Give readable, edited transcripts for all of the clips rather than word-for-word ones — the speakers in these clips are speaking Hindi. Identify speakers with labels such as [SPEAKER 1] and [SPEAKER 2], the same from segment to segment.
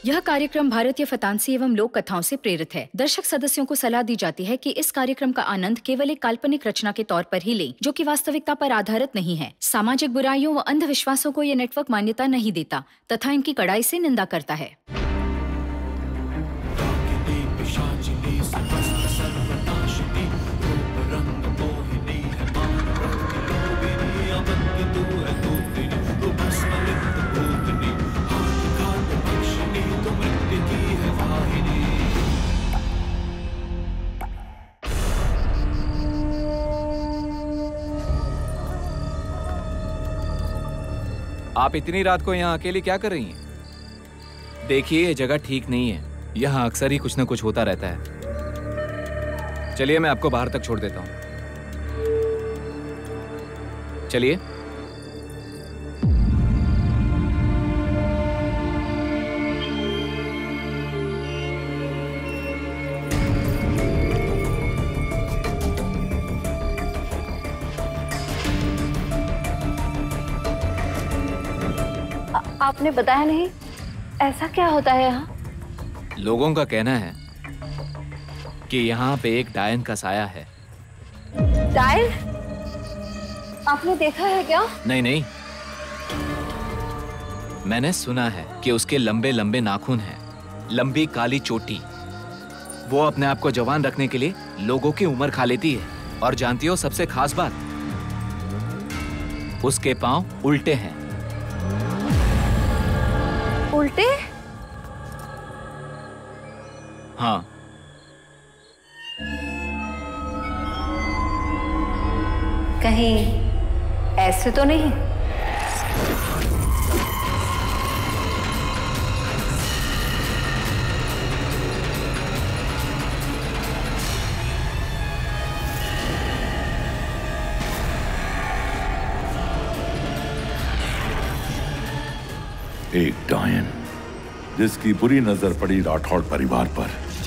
[SPEAKER 1] यह कार्यक्रम भारतीय फतांसी एवं लोक कथाओं से प्रेरित है। दर्शक सदस्यों को सलाह दी जाती है कि इस कार्यक्रम का आनंद केवल एक काल्पनिक रचना के तौर पर ही लें, जो कि वास्तविकता पर आधारित नहीं है। सामाजिक बुराइयों व अंधविश्वासों को ये नेटवर्क मान्यता नहीं देता तथा इनकी कड़ाई से निंदा करता है।
[SPEAKER 2] आप इतनी रात को यहाँ अकेली क्या कर रही हैं? देखिए, ये जगह ठीक नहीं है। यहाँ अक्सर ही कुछ न कुछ होता रहता है। चलिए, मैं आपको बाहर तक छोड़ देता हूँ। चलिए।
[SPEAKER 3] आपने बताया नहीं, ऐसा क्या होता है यहाँ?
[SPEAKER 2] लोगों का कहना है कि यहाँ पे एक डायन का साया है।
[SPEAKER 3] डायन? आपने देखा है क्या?
[SPEAKER 2] नहीं नहीं, मैंने सुना है कि उसके लंबे लंबे नाखून हैं, लंबी काली चोटी। वो अपने आप को जवान रखने के लिए लोगों की उम्र खा लेती है। और जानती हो सबसे खास बात, उसके पांव उल्टे हैं।
[SPEAKER 3] उल्टे?
[SPEAKER 2] हाँ।
[SPEAKER 3] कहीं ऐसे तो नहीं?
[SPEAKER 4] एक डायन जिसकी बुरी नजर पड़ी राठौड़ परिवार पर।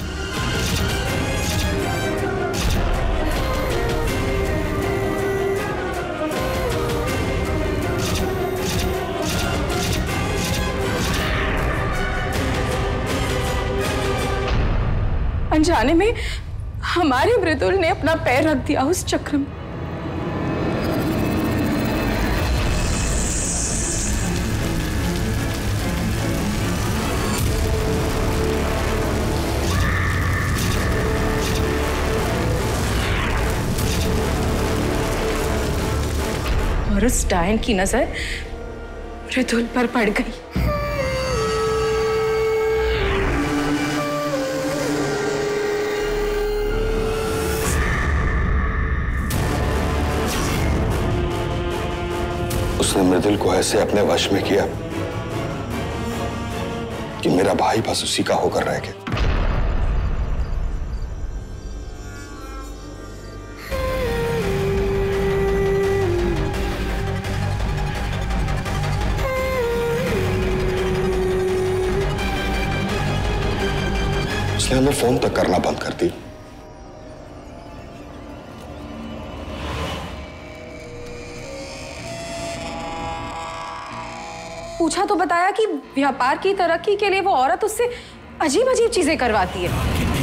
[SPEAKER 5] अनजाने में हमारे मृदुल ने अपना पैर रख दिया उस चक्र में। और उस डायन की नजर मृदुल पर पड़ गई।
[SPEAKER 6] उसने मृदुल को ऐसे अपने वश में किया कि मेरा भाई बस उसी का होकर रह गया। उसने हमें फोन तक करना बंद कर दी।
[SPEAKER 5] पूछा तो बताया कि व्यापार की तरक्की के लिए वो औरत उससे अजीब अजीब चीजें करवाती है।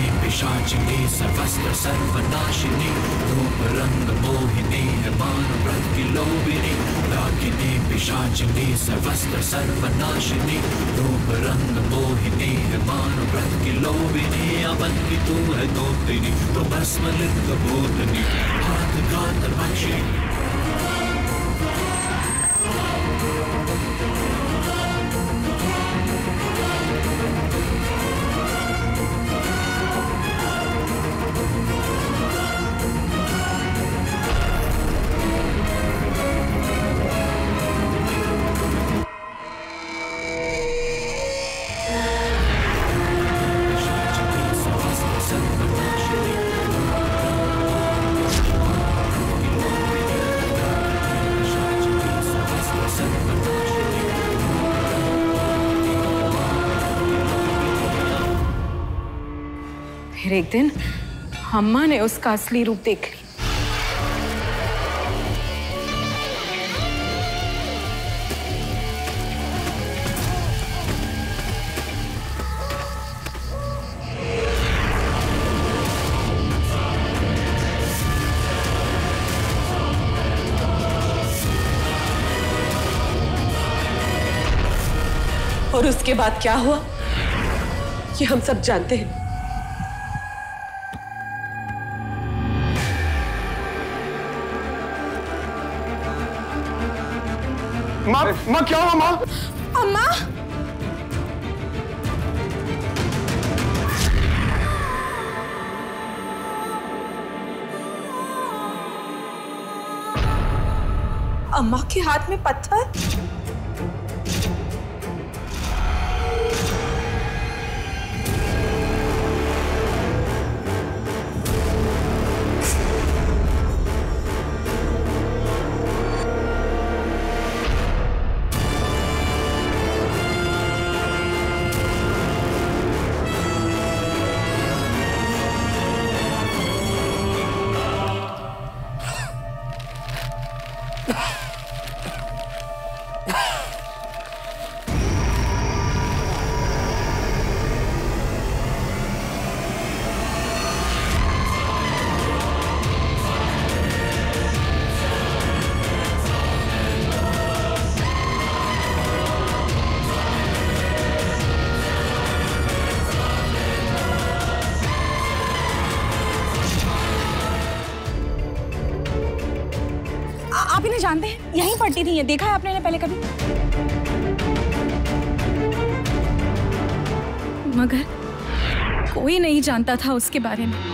[SPEAKER 5] फिर एक दिन अम्मा ने उसका असली रूप देख लिया।
[SPEAKER 7] और उसके बाद क्या हुआ ये हम सब जानते हैं।
[SPEAKER 8] माँ क्या हुआ माँ?
[SPEAKER 5] अम्मा अम्मा के हाथ में पत्थर। आप इन्हें जानते हैं? यहीं पढ़ती थी ये, देखा है आपने इन्हें पहले कभी? मगर कोई नहीं जानता था उसके बारे में।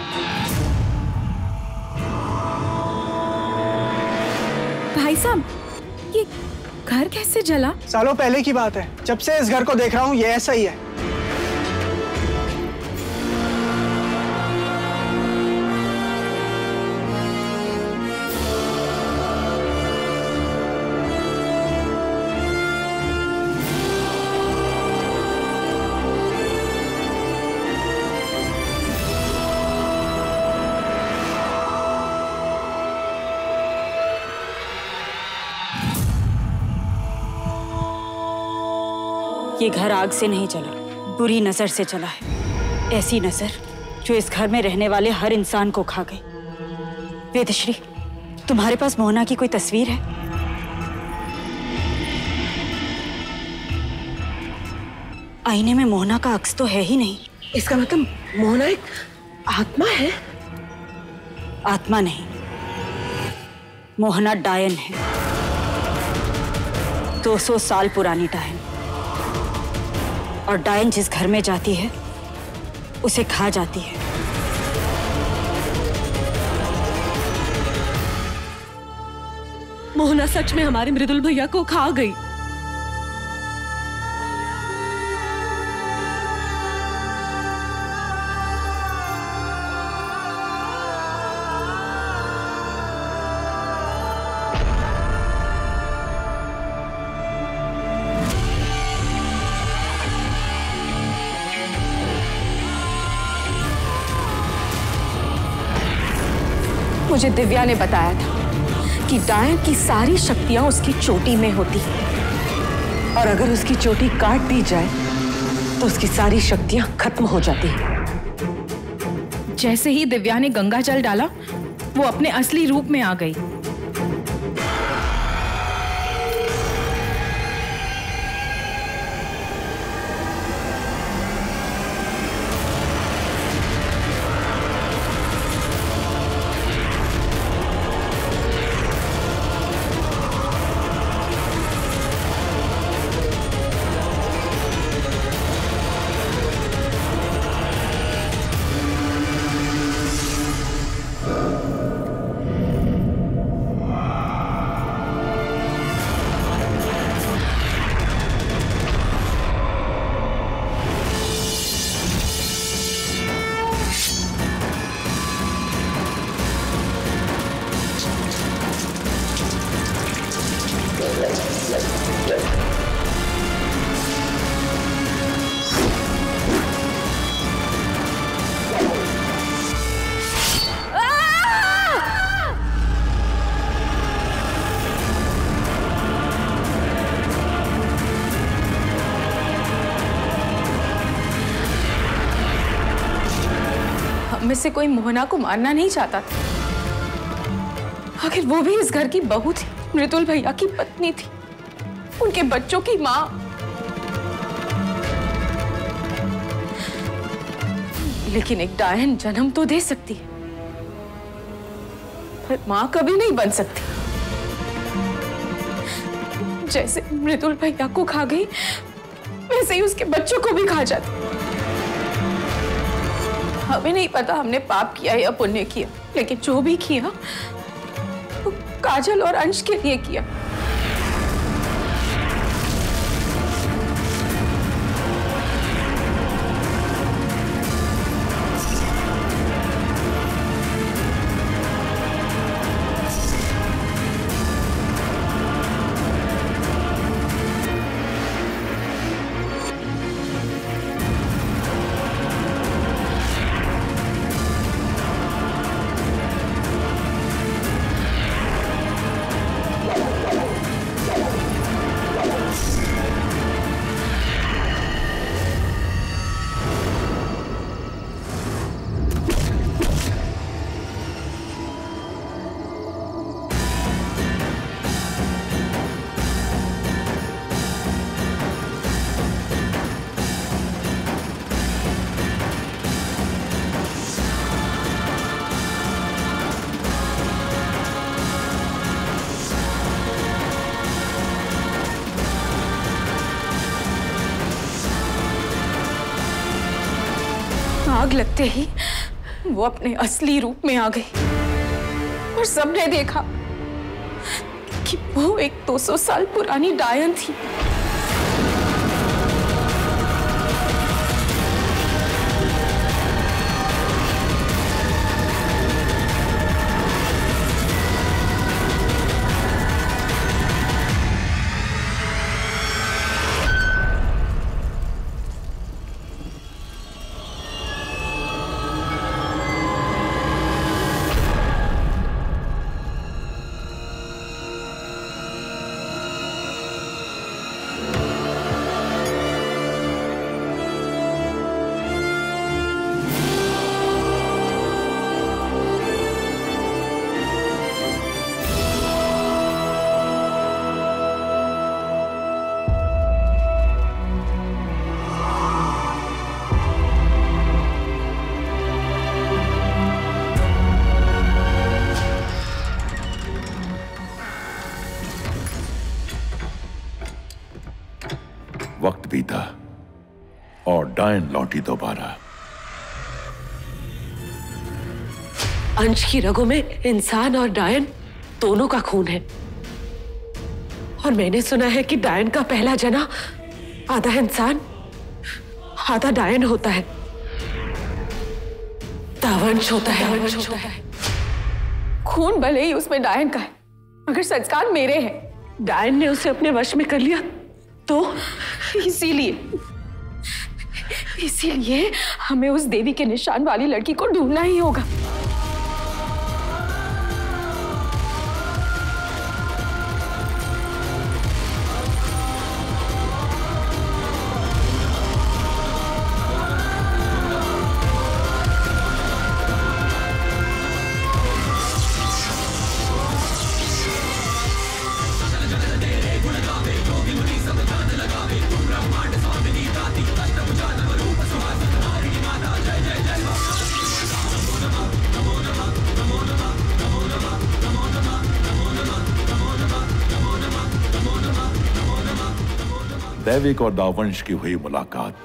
[SPEAKER 5] भाई साहब, ये घर कैसे जला?
[SPEAKER 8] सालों पहले की बात है, जब से इस घर को देख रहा हूँ ये ऐसा ही है।
[SPEAKER 9] ये घर आग से नहीं जला, बुरी नजर से जला है। ऐसी नजर जो इस घर में रहने वाले हर इंसान को खा गई। वेदश्री, तुम्हारे पास मोहना की कोई तस्वीर है? आईने में मोहना का अक्स तो है ही नहीं।
[SPEAKER 7] इसका मतलब मोहना एक आत्मा है?
[SPEAKER 9] आत्मा नहीं, मोहना डायन है। 200 साल पुरानी डायन। और डायन जिस घर में जाती है उसे खा जाती है।
[SPEAKER 7] मोहना सच में हमारे मृदुल भैया को खा गई।
[SPEAKER 5] मुझे दिव्या ने बताया था कि डायन की सारी शक्तियां उसकी चोटी में होती हैं
[SPEAKER 7] और अगर उसकी चोटी काट दी जाए तो उसकी सारी शक्तियां खत्म हो जाती हैं।
[SPEAKER 5] जैसे ही दिव्या ने गंगा जल डाला, वो अपने असली रूप में आ गई। में से कोई मोहना को मारना नहीं चाहता था। आखिर वो भी इस घर की बहू थी, मृदुल भैया की पत्नी थी, उनके बच्चों की माँ। लेकिन एक डायन जन्म तो दे सकती है, पर मां कभी नहीं बन सकती। जैसे मृदुल भैया को खा गई, वैसे ही उसके बच्चों को भी खा जाती। हमें नहीं पता हमने पाप किया या पुण्य किया, लेकिन जो भी किया वो काजल और अंश के लिए किया। आग लगते ही वो अपने असली रूप में आ गई और सबने देखा कि वो एक 200 साल पुरानी डायन थी।
[SPEAKER 4] वक्त बीता और डायन लौटी दोबारा।
[SPEAKER 7] अंश की रगों में इंसान और डायन दोनों का खून है, और मैंने सुना है कि डायन का पहला जना आधा इंसान आधा डायन होता है, दावंश होता है।
[SPEAKER 5] खून भले ही उसमें डायन का है, मगर संस्कार मेरे हैं।
[SPEAKER 7] डायन ने उसे अपने वश में कर लिया तो
[SPEAKER 5] इसीलिए हमें उस देवी के निशान वाली लड़की को ढूंढना ही होगा।
[SPEAKER 4] दैविक और दावंश की हुई मुलाकात।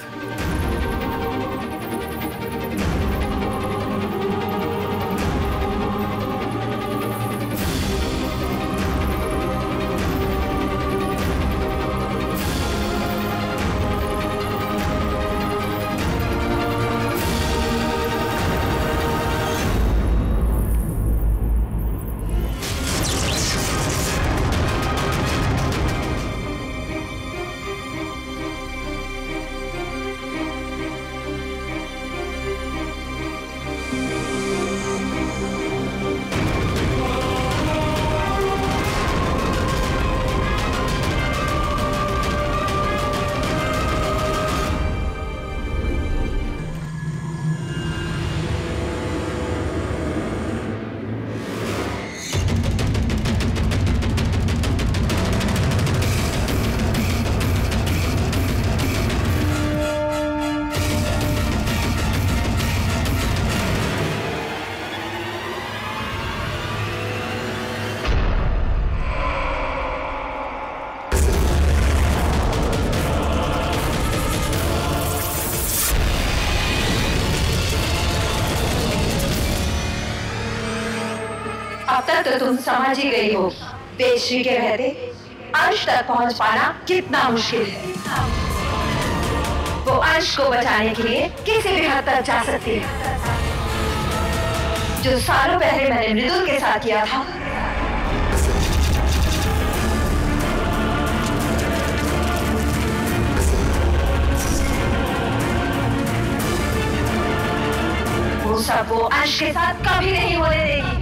[SPEAKER 3] अब तक तो तुम समझ ही गई हो वेदश्री के रहते अंश तक पहुंच पाना कितना मुश्किल है। वो अंश को बचाने के लिए किसी भी हद तक जा सकती है। जो सालों पहले मैंने मृदुल के साथ किया था, वो सब वो अंश के साथ कभी नहीं होने देगी।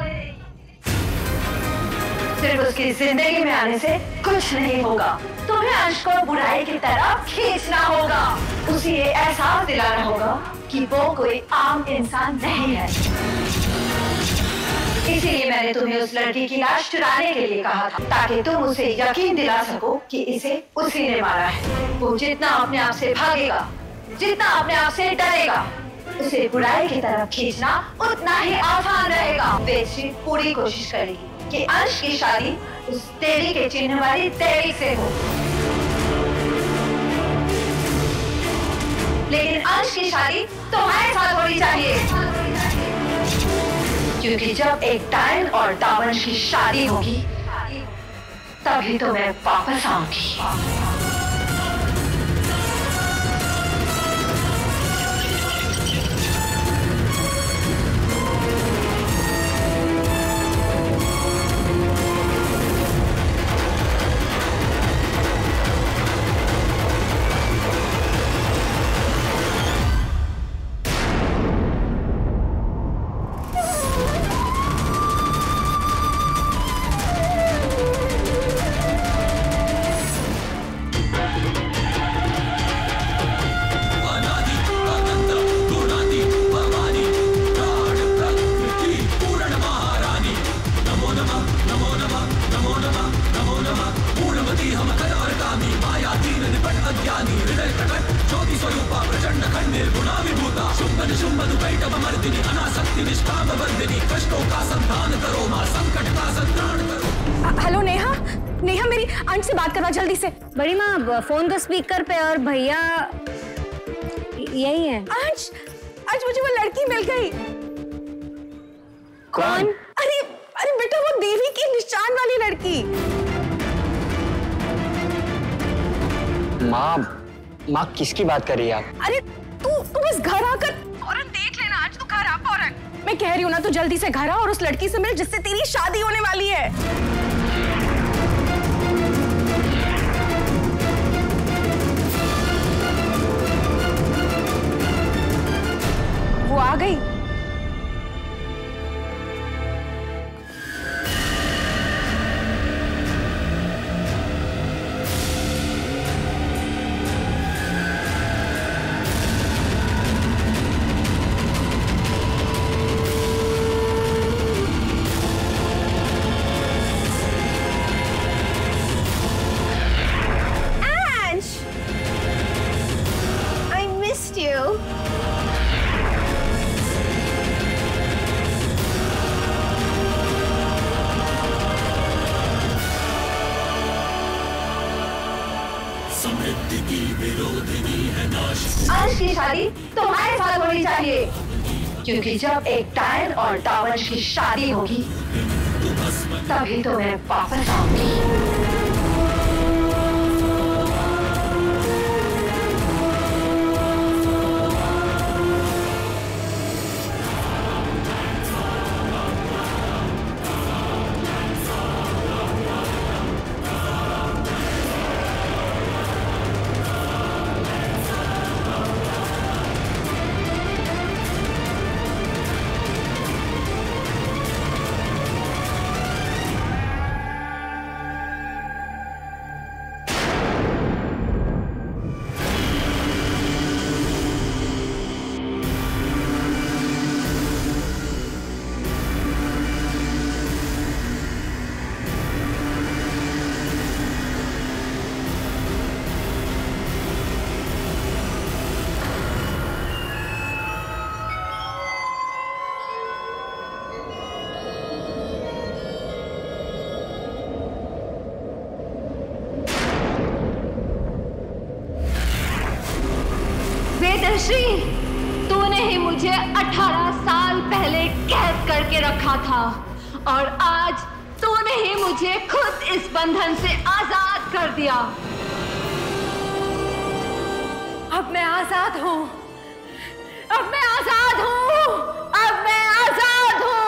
[SPEAKER 3] सिर्फ उसकी जिंदगी में आने से कुछ नहीं होगा। तुम्हें अंश को बुराई की तरफ खींचना होगा, उसे ये एहसास दिलाना होगा कि वो कोई आम इंसान नहीं है। इसीलिए मैंने तुम्हें उस लड़की की लाश चुराने के लिए कहा था, ताकि तुम उसे यकीन दिला सको कि इसे उसी ने मारा है। वो जितना अपने आप से भागेगा, जितना अपने आप से डरेगा, उसे बुराई की तरफ खींचना उतना ही आसान रहेगा। वेदश्री पूरी कोशिश करेगी कि अंश की शादी उस देवी के चिन्ह वाली देवी से हो, लेकिन अंश की शादी तुम्हारे साथ होनी चाहिए, क्योंकि जब एक डायन और दावंश की शादी होगी तभी तो मैं वापस आऊंगी।
[SPEAKER 5] हेलो नेहा, नेहा मेरी अंश से बात करवा जल्दी से।
[SPEAKER 3] बड़ी माँ फोन तो स्पीकर पे और भैया यही है।
[SPEAKER 5] अंश, अंश मुझे वो लड़की मिल गई।
[SPEAKER 3] कौन?
[SPEAKER 5] अरे अरे बेटा वो देवी की निशान वाली लड़की।
[SPEAKER 10] माँ किसकी बात कर रही है आप?
[SPEAKER 5] अरे तू बस घर आकर फौरन देख लेना। आज तू घर आ फौरन। मैं कह रही हूँ ना, तू जल्दी से घर आ और उस लड़की से मिल जिससे तेरी शादी होने वाली है। वो आ गई।
[SPEAKER 3] अंश की शादी तुम्हारे साथ होनी चाहिए, क्योंकि जब एक डायन और दावंश की शादी होगी तभी तो मैं वापस आऊंगी।
[SPEAKER 11] वेदश्री, तूने ही मुझे 18 साल पहले कैद करके रखा था
[SPEAKER 3] और आज तूने ही मुझे खुद इस बंधन से आजाद कर दिया। अब मैं आजाद हूँ, अब मैं आजाद हूँ, अब मैं आजाद हूँ।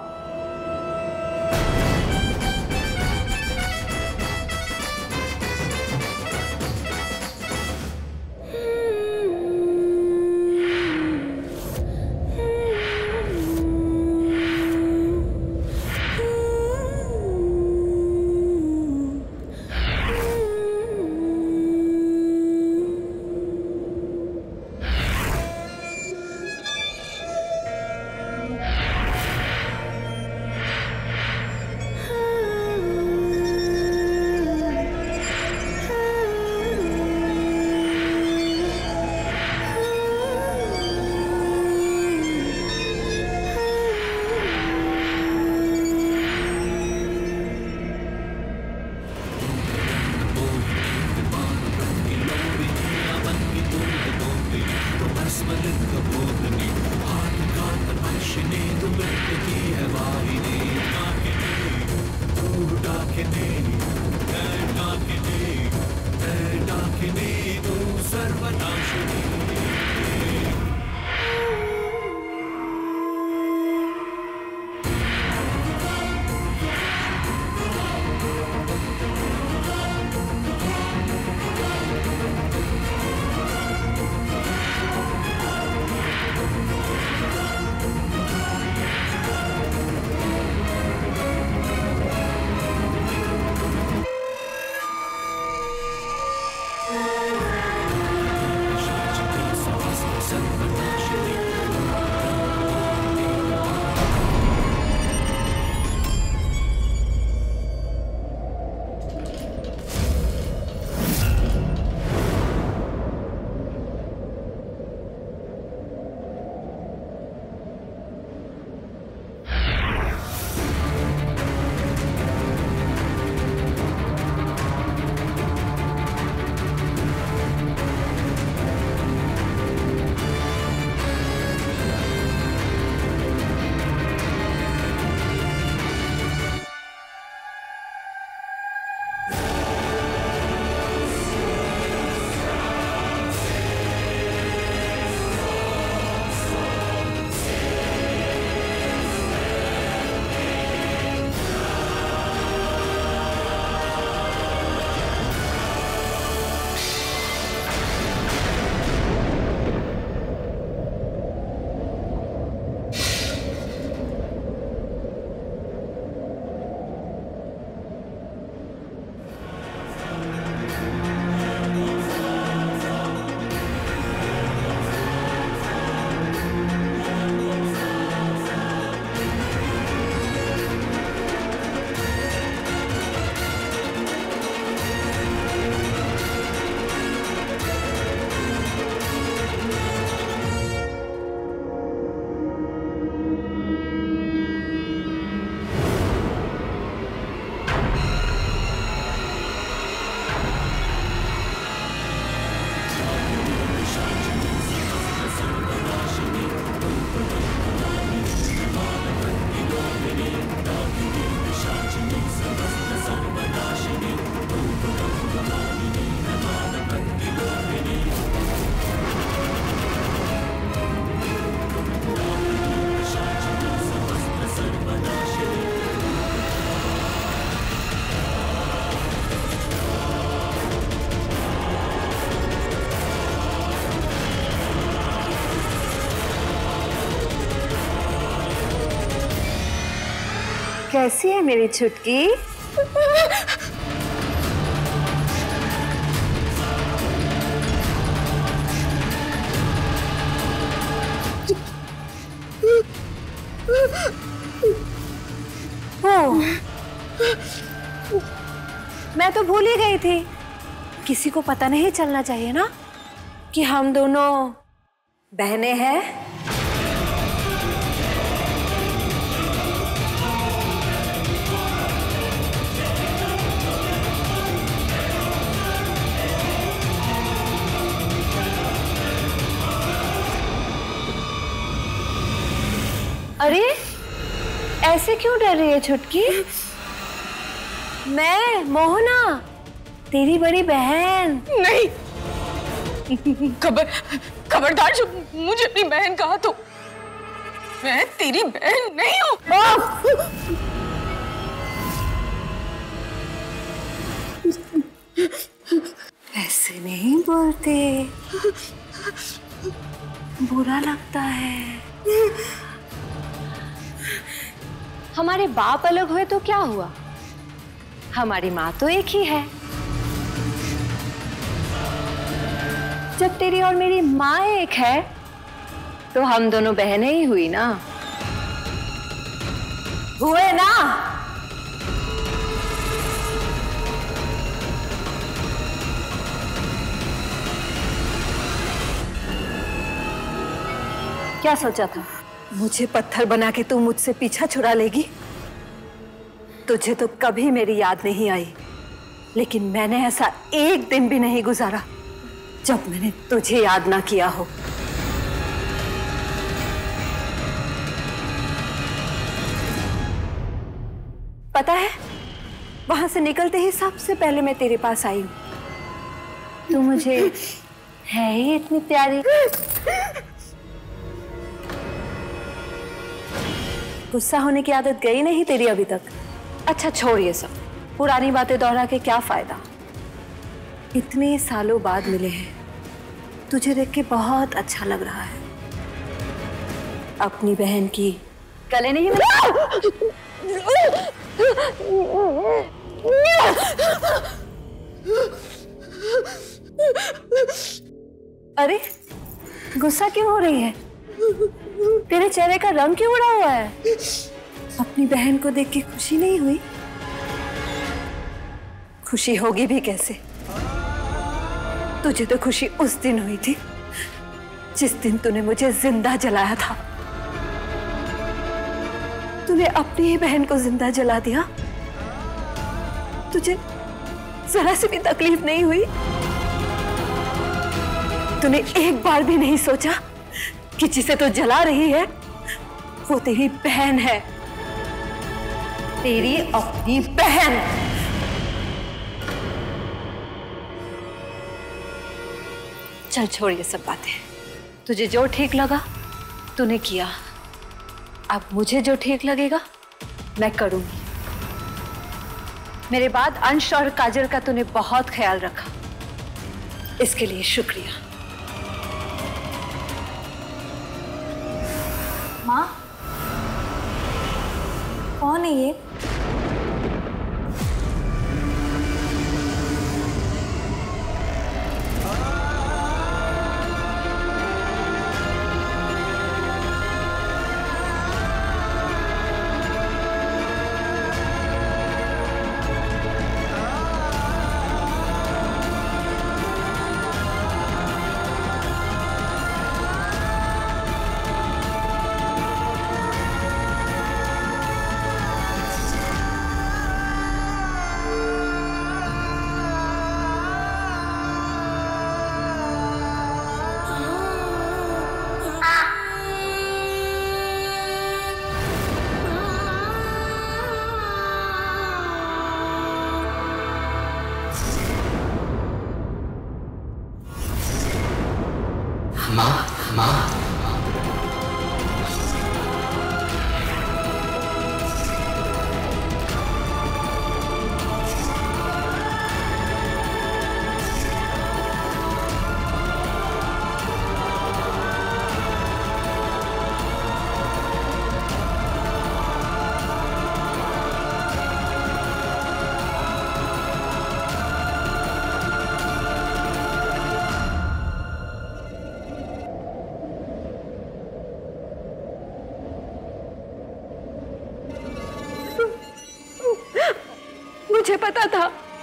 [SPEAKER 11] कैसी है मेरी छुटकी? मैं तो भूल ही गई थी। किसी को पता नहीं चलना चाहिए ना कि हम दोनों बहनें हैं। अरे ऐसे क्यों डर रही है छुटकी? मैं मोहना, तेरी बड़ी बहन।
[SPEAKER 5] नहीं, खबरदार जो मुझे अपनी बहन कहा तो मैं तेरी बहन नहीं हूँ।
[SPEAKER 11] ऐसे नहीं बोलते, बुरा लगता है। हमारे बाप अलग हुए तो क्या हुआ, हमारी माँ तो एक ही है। जब तेरी और मेरी माँ एक है तो हम दोनों बहनें ही हुई ना, हुए ना। क्या सोचा था, मुझे पत्थर बना के तू मुझसे पीछा छुड़ा लेगी? तुझे तो कभी मेरी याद नहीं आई, लेकिन मैंने ऐसा एक दिन भी नहीं गुजारा जब मैंने तुझे याद ना किया हो। पता है, वहां से निकलते ही सबसे पहले मैं तेरे पास आई हूं। तू मुझे है ही इतनी प्यारी। गुस्सा होने की आदत गई नहीं तेरी अभी तक। अच्छा छोड़ ये सब, पुरानी बातें दोहरा के क्या फायदा। इतने सालों बाद मिले हैं, तुझे देख के बहुत अच्छा लग रहा है। अपनी बहन की गले नहीं अरे गुस्सा क्यों हो रही है? तेरे चेहरे का रंग क्यों उड़ा हुआ है? अपनी बहन को देख के खुशी नहीं हुई? खुशी होगी भी कैसे, तुझे तो खुशी उस दिन हुई थी जिस दिन तूने मुझे जिंदा जलाया था। तूने अपनी ही बहन को जिंदा जला दिया, तुझे जरा सी भी तकलीफ नहीं हुई? तूने एक बार भी नहीं सोचा कि जिसे तू जला रही है वो तेरी बहन है, तेरी अपनी बहन। चल छोड़ ये सब बातें, तुझे जो ठीक लगा तूने किया, अब मुझे जो ठीक लगेगा मैं करूंगी। मेरे बाद अंश और काजल का तूने बहुत ख्याल रखा, इसके लिए शुक्रिया।
[SPEAKER 12] माँ, कौन है ये?
[SPEAKER 11] मुझे पता था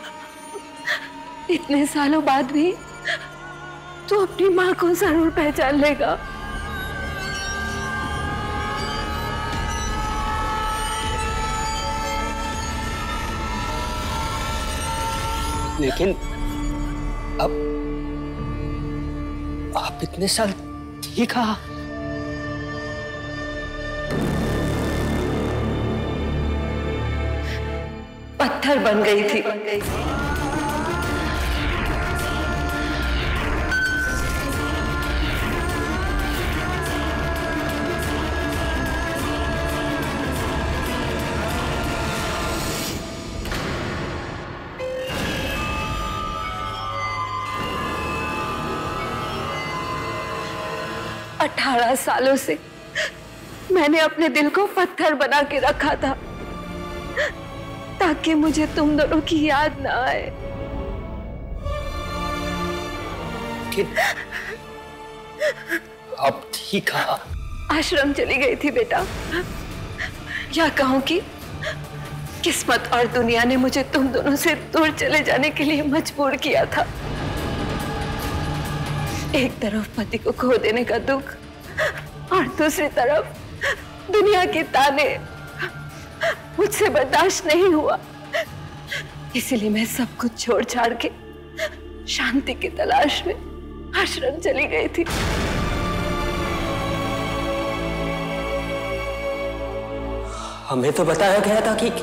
[SPEAKER 11] इतने सालों बाद भी तू अपनी माँ को जरूर पहचान लेगा।
[SPEAKER 10] लेकिन अब आप इतने साल ठीक है?
[SPEAKER 11] पत्थर बन गई थी। अठारह सालों से मैंने अपने दिल को पत्थर बना के रखा था ताकि मुझे तुम दोनों की याद ना आए।
[SPEAKER 10] अब ठीक कहा।
[SPEAKER 11] आश्रम चली गई थी बेटा, या कहूं कि किस्मत और दुनिया ने मुझे तुम दोनों से दूर चले जाने के लिए मजबूर किया था। एक तरफ पति को खो देने का दुख और दूसरी तरफ दुनिया के ताने मुझसे बर्दाश्त नहीं हुआ। इसीलिए मैं सब कुछ छोड़ छाड़ के शांति की तलाश में आश्रम चली गई थी।
[SPEAKER 10] हमें तो बताया गया था कि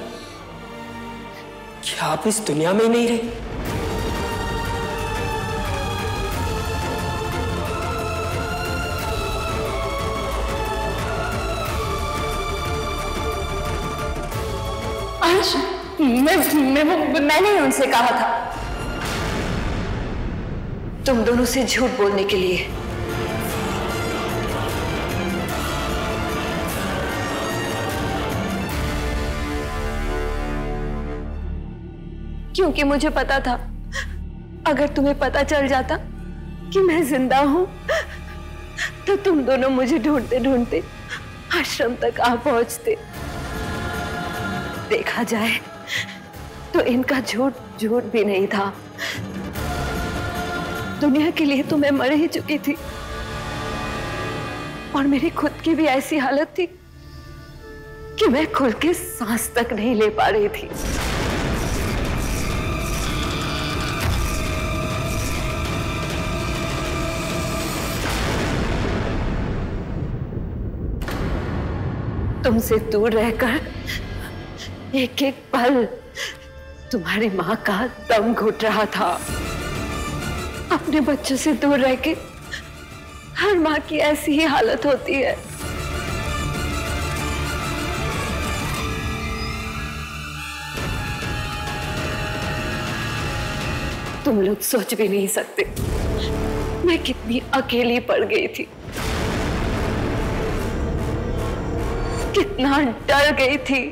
[SPEAKER 10] आप इस दुनिया में ही नहीं रहे।
[SPEAKER 11] मैंने उनसे कहा था तुम दोनों से झूठ बोलने के लिए। क्योंकि मुझे पता था अगर तुम्हें पता चल जाता कि मैं जिंदा हूं तो तुम दोनों मुझे ढूंढते ढूंढते आश्रम तक आ पहुंचते। देखा जाए तो इनका झूठ झूठ भी नहीं था। दुनिया के लिए तो मैं मर ही चुकी थी और मेरी खुद की भी ऐसी हालत थी कि मैं खुल के सांस तक नहीं ले पा रही थी। तुमसे दूर रहकर एक एक पल तुम्हारी माँ का दम घुट रहा था। अपने बच्चों से दूर रह के हर माँ की ऐसी ही हालत होती है। तुम लोग सोच भी नहीं सकते मैं कितनी अकेली पड़ गई थी, कितना डर गई थी।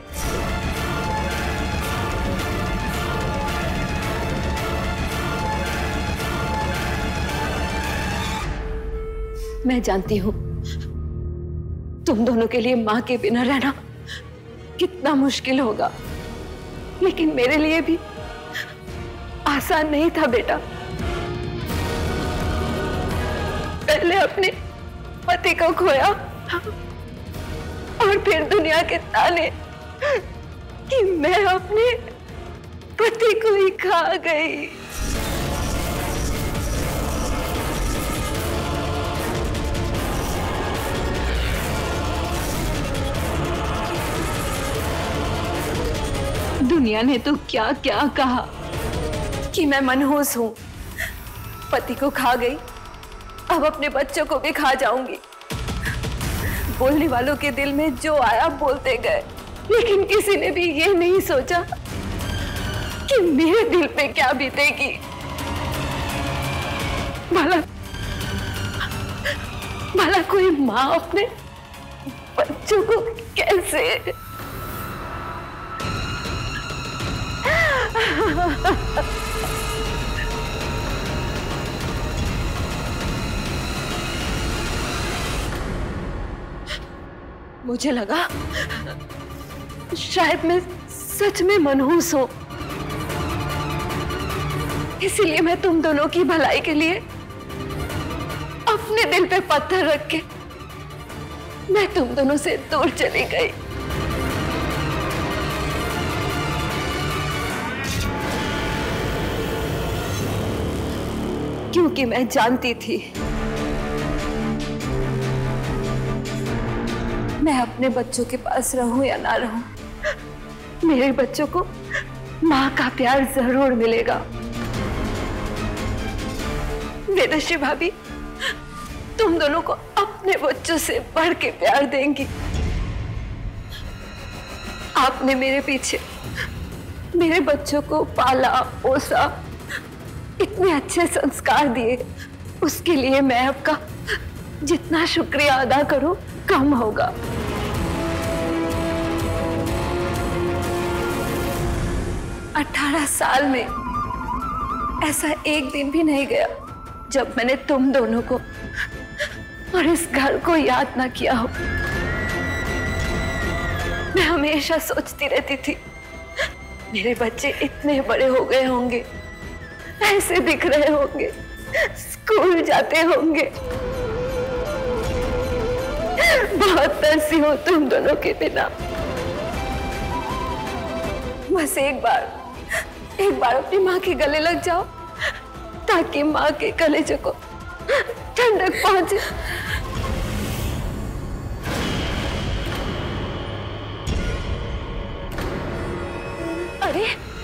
[SPEAKER 11] मैं जानती हूं तुम दोनों के लिए मां के बिना रहना कितना मुश्किल होगा, लेकिन मेरे लिए भी आसान नहीं था बेटा। पहले अपने पति को खोया और फिर दुनिया के ताने कि मैं अपने पति को ही खा गई। दुनिया ने तो क्या क्या कहा कि मैं मनहूस हूं, पति को खा गई, अब अपने बच्चों को भी खा जाऊंगी। बोलने वालों के दिल में जो आया बोलते गए, लेकिन किसी ने भी ये नहीं सोचा कि मेरे दिल पे क्या बीतेगी। भला कोई माँ अपने बच्चों को कैसे मुझे लगा शायद मैं सच में मनहूस हूं, इसीलिए मैं तुम दोनों की भलाई के लिए अपने दिल पे पत्थर रख के मैं तुम दोनों से दूर चली गई। क्योंकि मैं जानती थी मैं अपने बच्चों के पास रहूं या ना रहूं, मेरे बच्चों को माँ का प्यार जरूर मिलेगा। वेदश्री भाभी तुम दोनों को अपने बच्चों से बढ़ के प्यार देंगी। आपने मेरे पीछे मेरे बच्चों को पाला पोसा, इतने अच्छे संस्कार दिए, उसके लिए मैं आपका जितना शुक्रिया अदा करूं कम होगा। 18 साल में ऐसा एक दिन भी नहीं गया जब मैंने तुम दोनों को और इस घर को याद ना किया हो। मैं हमेशा सोचती रहती थी मेरे बच्चे इतने बड़े हो गए होंगे, ऐसे दिख रहे होंगे, स्कूल जाते होंगे। बहुत तरसी हो तुम दोनों के बिना। बस एक बार अपनी माँ के गले लग जाओ ताकि माँ के कलेजे को ठंडक पहुंचे। अरे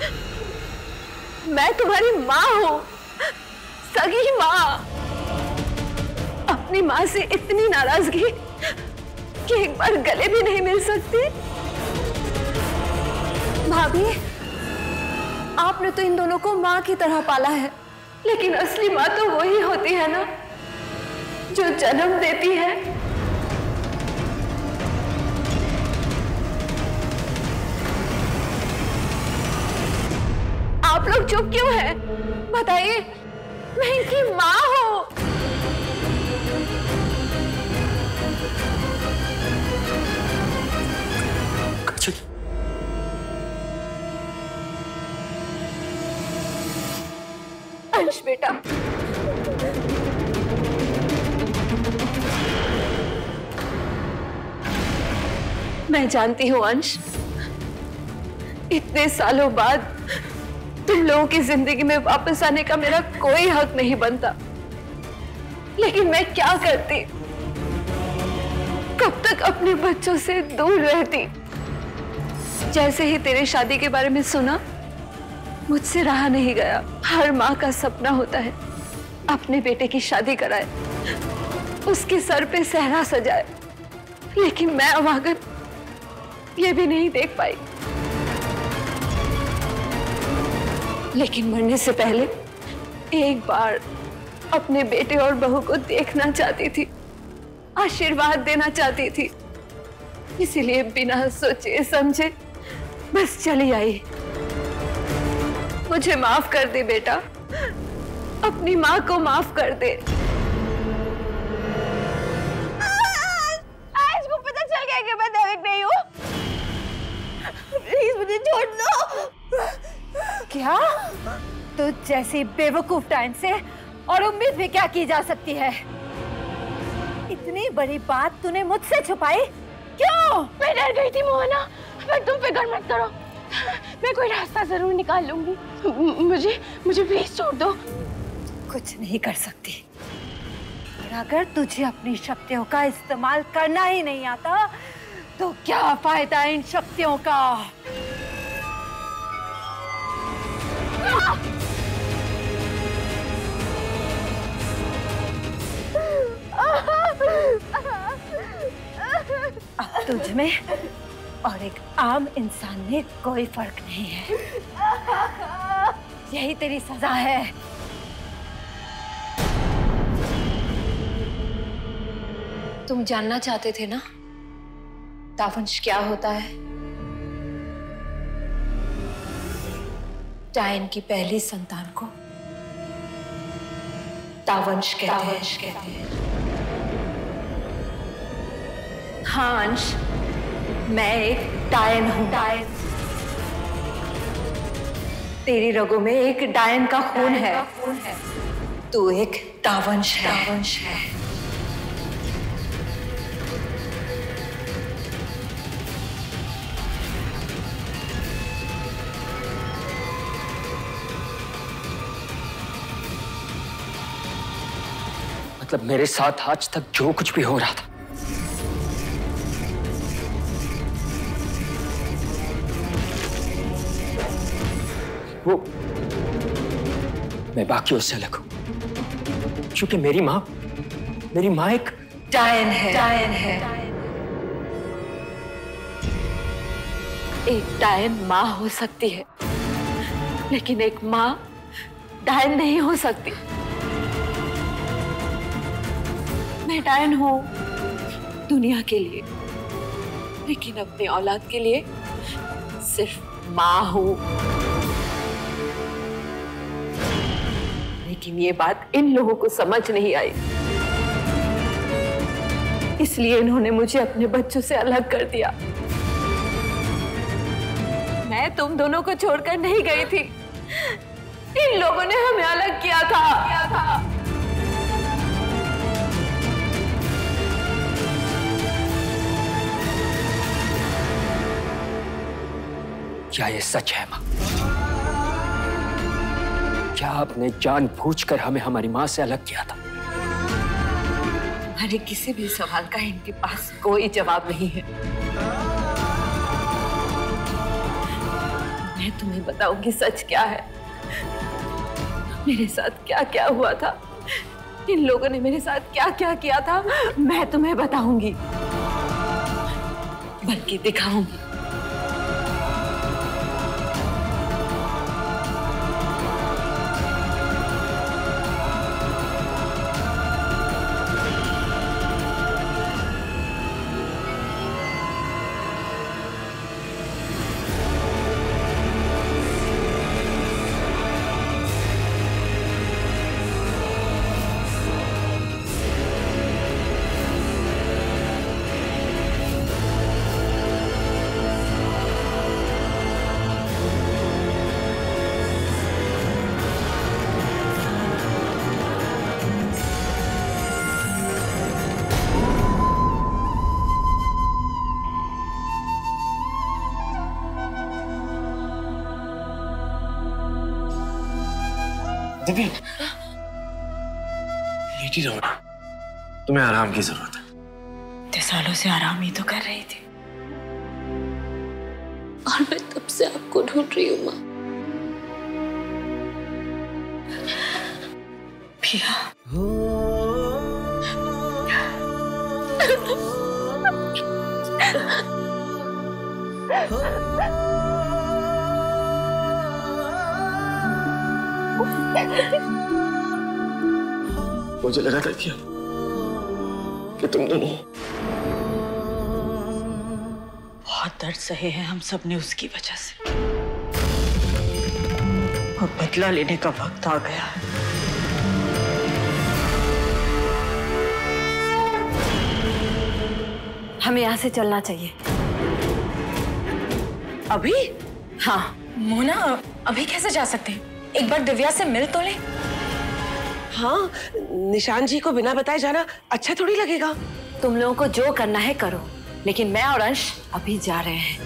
[SPEAKER 11] मैं तुम्हारी माँ हूं, सगी माँ। अपनी माँ से इतनी नाराजगी कि एक बार गले भी नहीं मिल सकती। भाभी आपने तो इन दोनों को माँ की तरह पाला है, लेकिन असली माँ तो वही होती है ना जो जन्म देती है। आप लोग चुप क्यों हैं? बताइए, मैं इनकी माँ हूं। अंश बेटा, मैं जानती हूँ अंश, इतने सालों बाद तुम लोगों की जिंदगी में वापस आने का मेरा कोई हक नहीं बनता, लेकिन मैं क्या करती? कब तक अपने बच्चों से दूर रहती? जैसे ही तेरे शादी के बारे में सुना, मुझसे रहा नहीं गया। हर माँ का सपना होता है अपने बेटे की शादी कराए, उसके सर पे सहरा सजाए, लेकिन मैं अभागन ये भी नहीं देख पाई। लेकिन मरने से पहले एक बार अपने बेटे और बहू को देखना चाहती थी, आशीर्वाद देना चाहती थी, इसीलिए बिना सोचे समझे बस चली आई। मुझे माफ कर दे बेटा, अपनी माँ को माफ कर दे। आज को पता चल गया कि मैं दैविक नहीं हूँ। प्लीज मुझे छोड़ दो। क्या? तो जैसी बेवकूफ टाइम से और उम्मीद भी क्या की जा सकती है? इतनी बड़ी बात तूने मुझसे छुपाई क्यों? मैं डर गई थी मोहना, पर तुम फिक्र मत करो, मैं कोई रास्ता जरूर निकाल लूंगी। मुझे प्लीज छोड़ दो। कुछ नहीं कर सकती, और अगर तुझे अपनी शक्तियों का इस्तेमाल करना ही नहीं आता तो क्या फायदा इन शक्तियों का? अब तुझ में और एक आम इंसान में कोई फर्क नहीं है। यही तेरी सजा है। तुम जानना चाहते थे ना तावंश क्या होता है? डायन की पहली संतान को तावंश कहते हैं। हाँ अंश, मैं एक डायन हूँ। तेरी रगों में एक डायन का खून है। तू एक तावंश है।
[SPEAKER 10] मतलब मेरे साथ आज तक जो कुछ भी हो रहा था, वो मैं बाकियों से अलग हूं, क्योंकि मेरी माँ एक
[SPEAKER 3] डायन है।
[SPEAKER 11] एक डायन माँ हो सकती है, लेकिन एक माँ डायन नहीं हो सकती। मैं डायन हूं दुनिया के लिए, लेकिन अपने औलाद के लिए सिर्फ माँ हूं। लेकिन ये बात इन लोगों को समझ नहीं आई, इसलिए इन्होंने मुझे अपने बच्चों से अलग कर दिया। मैं तुम दोनों को छोड़कर नहीं गई थी, इन लोगों ने हमें अलग किया था।
[SPEAKER 10] क्या ये सच है माँ? क्या आपने जानबूझकर हमें हमारी माँ से अलग किया था?
[SPEAKER 11] अरे किसी भी सवाल का इनके पास कोई जवाब नहीं है। मैं तुम्हें बताऊंगी सच क्या है, मेरे साथ क्या क्या हुआ था, इन लोगों ने मेरे साथ क्या क्या किया था, मैं तुम्हें बताऊंगी, बल्कि दिखाऊंगी।
[SPEAKER 12] दिव्या, लेटी रहो ना, तुम्हें आराम की जरूरत है।
[SPEAKER 5] इतने सालों से आराम ही तो कर रही थी,
[SPEAKER 11] और मैं तब से आपको ढूंढ रही हूँ माँ।
[SPEAKER 5] पिया,
[SPEAKER 12] मुझे लगा था कि तुम दोनों
[SPEAKER 9] बहुत दर्द सहे हैं हम सब ने उसकी वजह से, और बदला लेने का वक्त आ गया है।
[SPEAKER 11] हमें यहाँ से चलना चाहिए
[SPEAKER 5] अभी?
[SPEAKER 11] हाँ।
[SPEAKER 5] मोना, अभी कैसे जा सकते हैं? एक बार दिव्या से मिल तो ले।
[SPEAKER 7] हाँ, निशान जी को बिना बताए जाना अच्छा थोड़ी लगेगा।
[SPEAKER 11] तुम लोगों को जो करना है करो, लेकिन मैं और अंश अभी जा रहे हैं।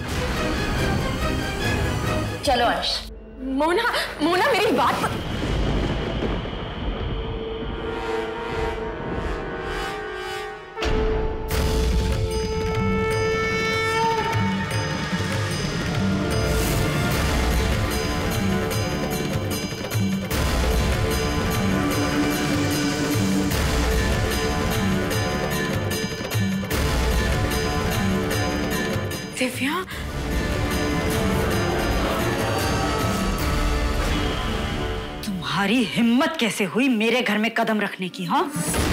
[SPEAKER 5] चलो अंश। मोना मेरी बात। दिव्या,
[SPEAKER 9] तुम्हारी हिम्मत कैसे हुई मेरे घर में कदम रखने की? हाँ,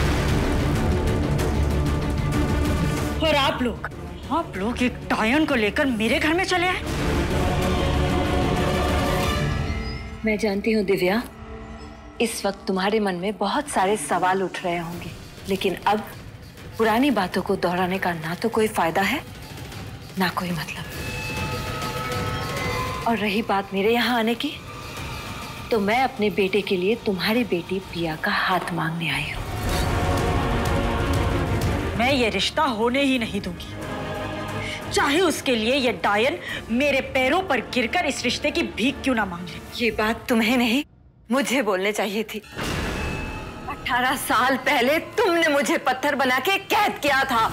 [SPEAKER 9] और आप लोग एक डायन को लेकर मेरे घर में चले आए।
[SPEAKER 11] मैं जानती हूँ दिव्या, इस वक्त तुम्हारे मन में बहुत सारे सवाल उठ रहे होंगे, लेकिन अब पुरानी बातों को दोहराने का ना तो कोई फायदा है ना कोई मतलब। और रही बात मेरे यहाँ आने की, तो मैं अपने बेटे के लिए तुम्हारी बेटी प्रिया का हाथ मांगने आई हूँ।
[SPEAKER 9] मैं ये रिश्ता होने ही नहीं दूंगी, चाहे उसके लिए ये डायन मेरे पैरों पर गिरकर इस रिश्ते की भीख क्यों ना मांग ले।
[SPEAKER 11] ये बात तुम्हें नहीं मुझे बोलने चाहिए थी। 18 साल पहले तुमने मुझे पत्थर बना के कैद किया था।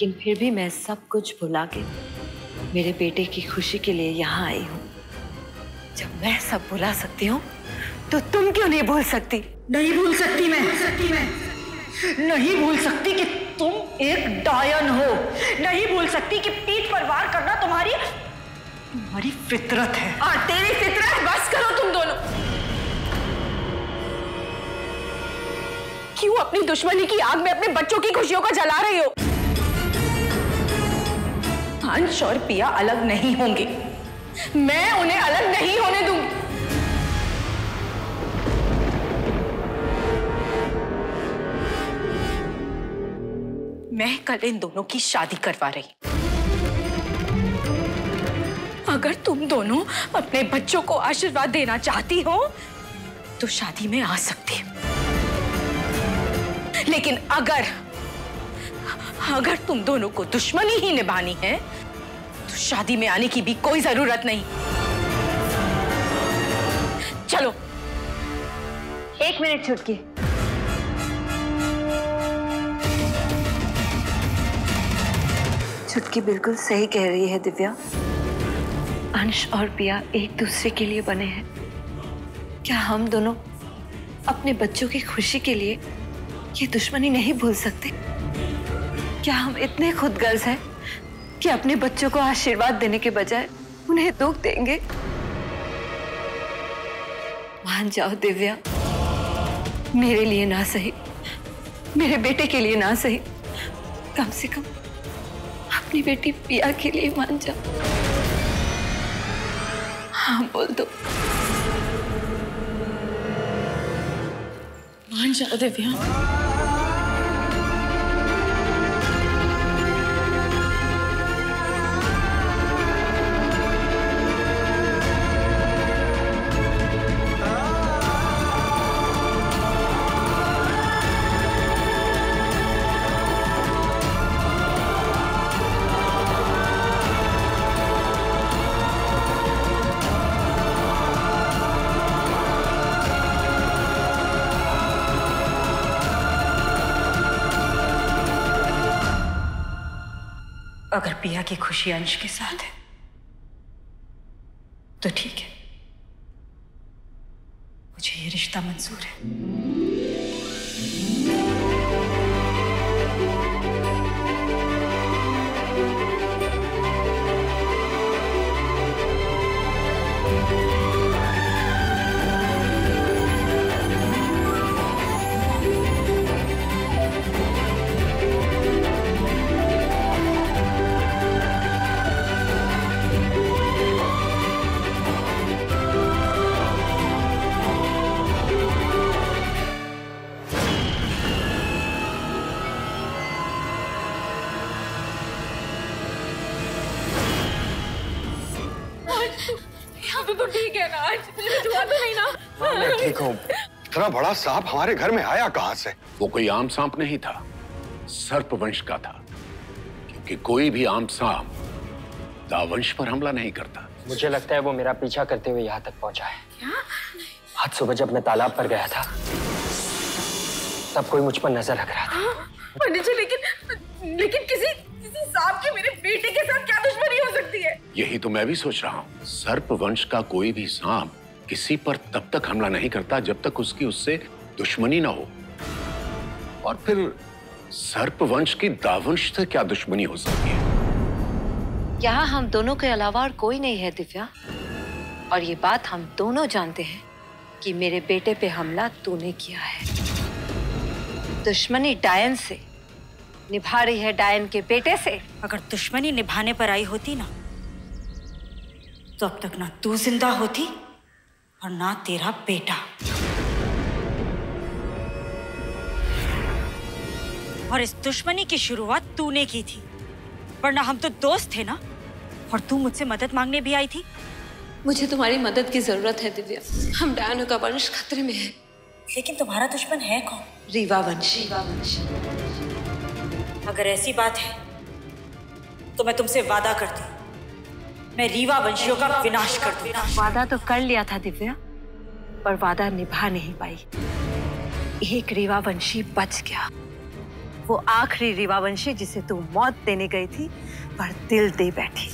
[SPEAKER 11] लेकिन फिर भी मैं सब कुछ भुला के मेरे बेटे की खुशी के लिए यहाँ आई हूँ। जब मैं सब भुला सकती हूँ तो तुम क्यों नहीं भूल सकती?
[SPEAKER 9] नहीं भूल सकती मैं, नहीं भूल सकती कि तुम एक डायन हो। नहीं भूल सकती कि पीठ पर वार करना तुम्हारी फितरत है।
[SPEAKER 5] और तेरी फितरत? बस करो तुम दोनों। क्यों अपनी दुश्मनी की आग में अपने बच्चों की खुशियों को जला रही हो? अंश और पिया अलग नहीं होंगे, मैं उन्हें अलग नहीं होने दूंगी। मैं कल इन दोनों की शादी करवा रही। अगर तुम दोनों अपने बच्चों को आशीर्वाद देना चाहती हो तो शादी में आ सकती हो, लेकिन अगर तुम दोनों को दुश्मनी ही निभानी है तो शादी में आने की भी कोई जरूरत नहीं। चलो।
[SPEAKER 11] 1 मिनट छुटकी। छुटकी बिल्कुल सही कह रही है दिव्या। अंश और पिया एक दूसरे के लिए बने हैं। क्या हम दोनों अपने बच्चों की खुशी के लिए ये दुश्मनी नहीं भूल सकते? क्या हम इतने खुदगर्ज हैं कि अपने बच्चों को आशीर्वाद देने के बजाय उन्हें दुख देंगे? मान जाओ दिव्या, मेरे लिए ना सही, मेरे बेटे के लिए ना सही, कम से कम अपनी बेटी पिया के लिए मान जाओ। हाँ बोल दो।
[SPEAKER 5] मान जाओ दिव्या।
[SPEAKER 9] अगर पिया की खुशी अंश के साथ है तो ठीक है, मुझे ये रिश्ता मंजूर है।
[SPEAKER 5] तो ठीक है ना? छुआ तो नहीं ना?
[SPEAKER 6] मैं ठीक हूँ। इतना बड़ा सांप हमारे घर में आया कहाँ से?
[SPEAKER 13] वो कोई आम सांप नहीं था, सर्प वंश का था। क्योंकि कोई भी आम सांप दावंश पर हमला नहीं करता।
[SPEAKER 10] मुझे लगता है वो मेरा पीछा करते हुए यहाँ तक पहुंचा है।
[SPEAKER 5] क्या?
[SPEAKER 10] आज सुबह जब मैं तालाब पर गया था तब कोई मुझ पर नजर रख रहा था।
[SPEAKER 5] पंडित जी, लेकिन किसी सांप की मेरे बेटे के साथ क्या दुश्मनी हो सकती है?
[SPEAKER 13] यही तो मैं भी सोच रहा हूँ। सर्प वंश का कोई भी सांप किसी पर तब तक हमला नहीं करता जब तक उसकी उससे दुश्मनी ना हो। और फिर सर्प वंश की दावंश से क्या दुश्मनी हो सकती है?
[SPEAKER 11] यहाँ हम दोनों के अलावा और कोई नहीं है दिव्या, और ये बात हम दोनों जानते हैं कि मेरे बेटे पे हमला तूने किया है। दुश्मनी डायन से निभा रही है, डायन के बेटे से।
[SPEAKER 9] अगर दुश्मनी निभाने पर आई होती ना तो अब तक ना तू जिंदा होती और ना तेरा बेटा। और इस दुश्मनी की शुरुआत तूने की थी, वरना हम तो दोस्त थे ना। और तू मुझसे मदद मांगने भी आई थी।
[SPEAKER 11] मुझे तुम्हारी मदद की जरूरत है दिव्या। हम डायन का वंश खतरे में है।
[SPEAKER 9] लेकिन तुम्हारा दुश्मन है कौन?
[SPEAKER 11] रीवा वंश।
[SPEAKER 9] अगर ऐसी बात है तो मैं तुमसे वादा करती हूँ, मैं रीवा वंशियों का विनाश कर दूंगा।
[SPEAKER 11] वादा तो कर लिया था दिव्या, पर वादा निभा नहीं पाई। एक रीवा वंशी बच गया, वो आखिरी रीवावंशी जिसे तू मौत देने गई थी पर दिल दे बैठी।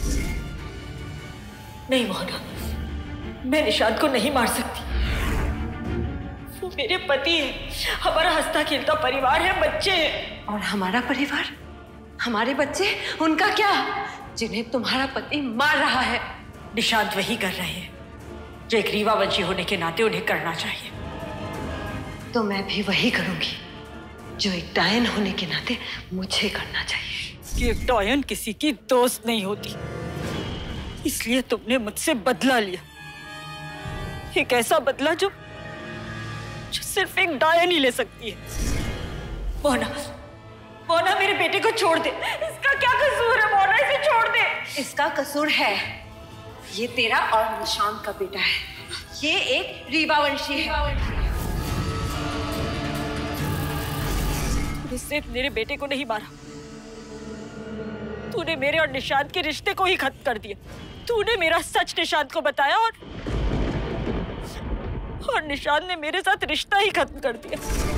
[SPEAKER 7] नहीं मोहना, मैं निशांत को नहीं मार सकती। वो मेरे पति है, हमारा हंसता खेलता परिवार है, बच्चे हैं।
[SPEAKER 11] और हमारा परिवार, हमारे बच्चे, उनका क्या, जिन्हें तुम्हारा पति मार रहा है?
[SPEAKER 7] निशांत वही कर रहे हैं जो एक रीवावंशी होने के नाते उन्हें करना चाहिए।
[SPEAKER 11] तो मैं भी वही करूंगी जो एक डायन होने के नाते मुझे करना चाहिए।
[SPEAKER 7] कि एक डायन किसी की दोस्त नहीं होती, इसलिए तुमने मुझसे बदला लिया। एक ऐसा बदला जो सिर्फ एक डायन ही ले सकती है। मोहना, मोहना मेरे बेटे को छोड़ दे। इसका क्या कसूर है मोहना, इसे छोड़ दे।
[SPEAKER 11] इसका कसूर है, ये तेरा और निशांत का बेटा है। ये एक रीवावंशी है।
[SPEAKER 7] तूने सिर्फ मेरे बेटे को नहीं मारा, तूने मेरे और निशांत के रिश्ते को ही खत्म कर दिया। तूने मेरा सच निशांत को बताया और निशांत ने मेरे साथ रिश्ता ही खत्म कर दिया।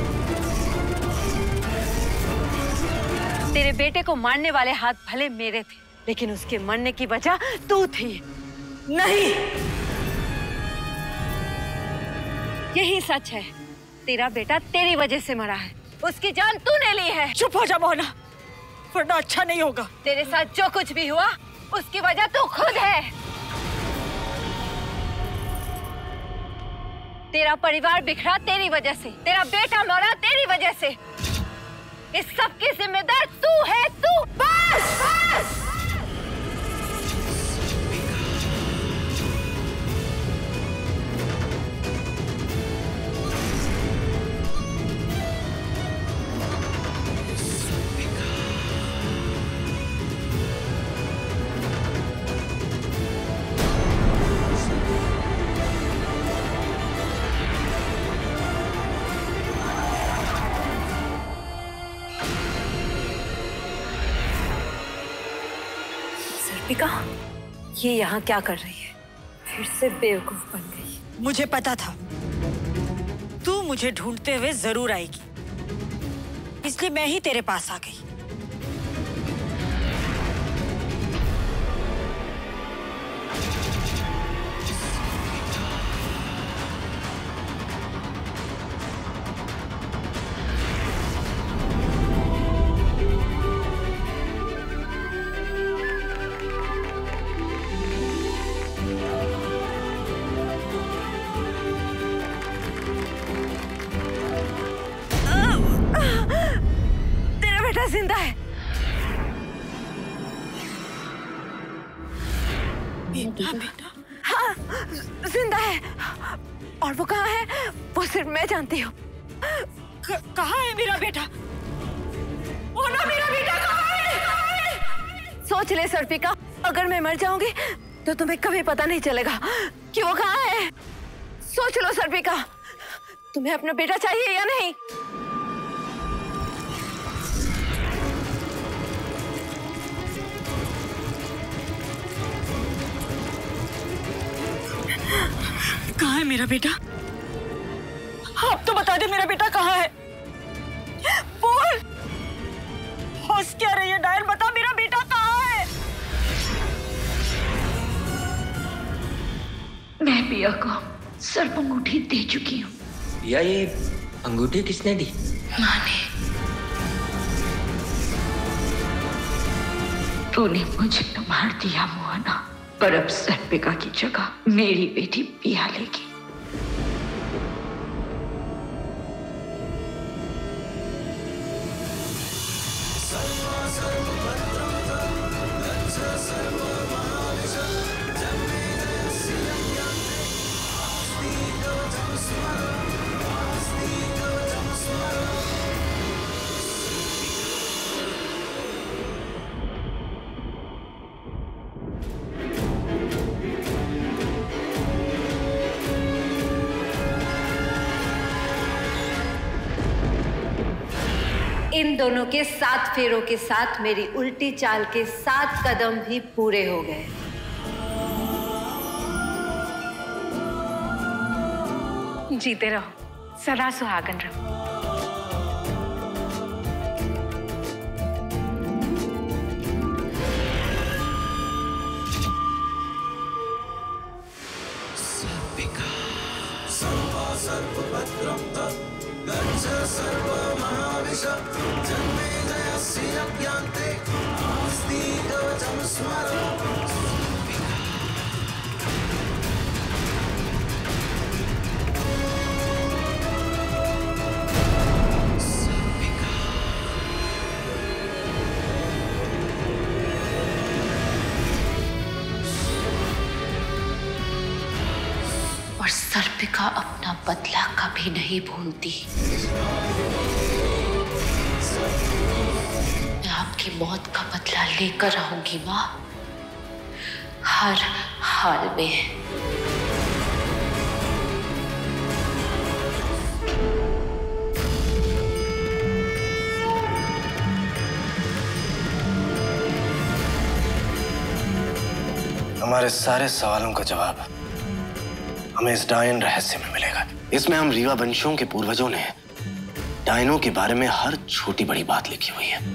[SPEAKER 11] तेरे बेटे को मारने वाले हाथ भले मेरे थे, लेकिन उसके मरने की वजह तू थी।
[SPEAKER 7] नहीं,
[SPEAKER 11] यही सच है। तेरा बेटा तेरी वजह से मरा है, उसकी जान तूने ली है।
[SPEAKER 7] चुप हो जा मोहना, वरना अच्छा नहीं होगा।
[SPEAKER 11] तेरे साथ जो कुछ भी हुआ उसकी वजह तू खुद है। तेरा परिवार बिखरा तेरी वजह से, तेरा बेटा मरा तेरी वजह से। इस सब की जिम्मेदार तू है, तू। बस बस। सर्पिका, ये यहाँ क्या कर रही है? फिर से बेवकूफ बन गई।
[SPEAKER 7] मुझे पता था तू मुझे ढूंढते हुए जरूर आएगी, इसलिए मैं ही तेरे पास आ गई।
[SPEAKER 11] जिंदा है।
[SPEAKER 7] बेटा?
[SPEAKER 11] हाँ, जिंदा है। और वो कहाँ है वो सिर्फ मैं जानती हूँ।
[SPEAKER 7] कहाँ है मेरा बेटा? मोहना, मेरा बेटा कहाँ है?
[SPEAKER 11] सोच ले सर्पिका, अगर मैं मर जाऊंगी तो तुम्हें कभी पता नहीं चलेगा कि वो कहाँ है। सोच लो सर्पिका, तुम्हें अपना बेटा चाहिए या नहीं?
[SPEAKER 7] कहाँ है मेरा बेटा? आप तो बता दे, मेरा बेटा कहाँ है? बोल, हंस क्या रही है डायन? बता, मेरा बेटा कहाँ है?
[SPEAKER 14] मैं पिया को सर्प अंगूठी दे चुकी हूँ।
[SPEAKER 10] पिया, ये अंगूठी किसने दी?
[SPEAKER 14] माँ ने। तूने मुझे तो मार दिया मोहना, पर अब सर्पिका की जगह मेरी बेटी पिया लेगी।
[SPEAKER 11] इन दोनों के 7 फेरों के साथ मेरी उल्टी चाल के 7 कदम भी पूरे हो गए।
[SPEAKER 5] जीते रहो, सदा सुहागन रहो।
[SPEAKER 14] और सर्पिका अपना बदला कभी नहीं भूलती। मैं आपकी मौत का बदला लेकर आऊंगी माँ, हर हाल में।
[SPEAKER 12] हमारे सारे सवालों का जवाब हमें इस डायन रहस्य में मिलेगा। इसमें हम रीवा वंशियों के पूर्वजों ने डायनों के बारे में हर छोटी बड़ी बात लिखी हुई है।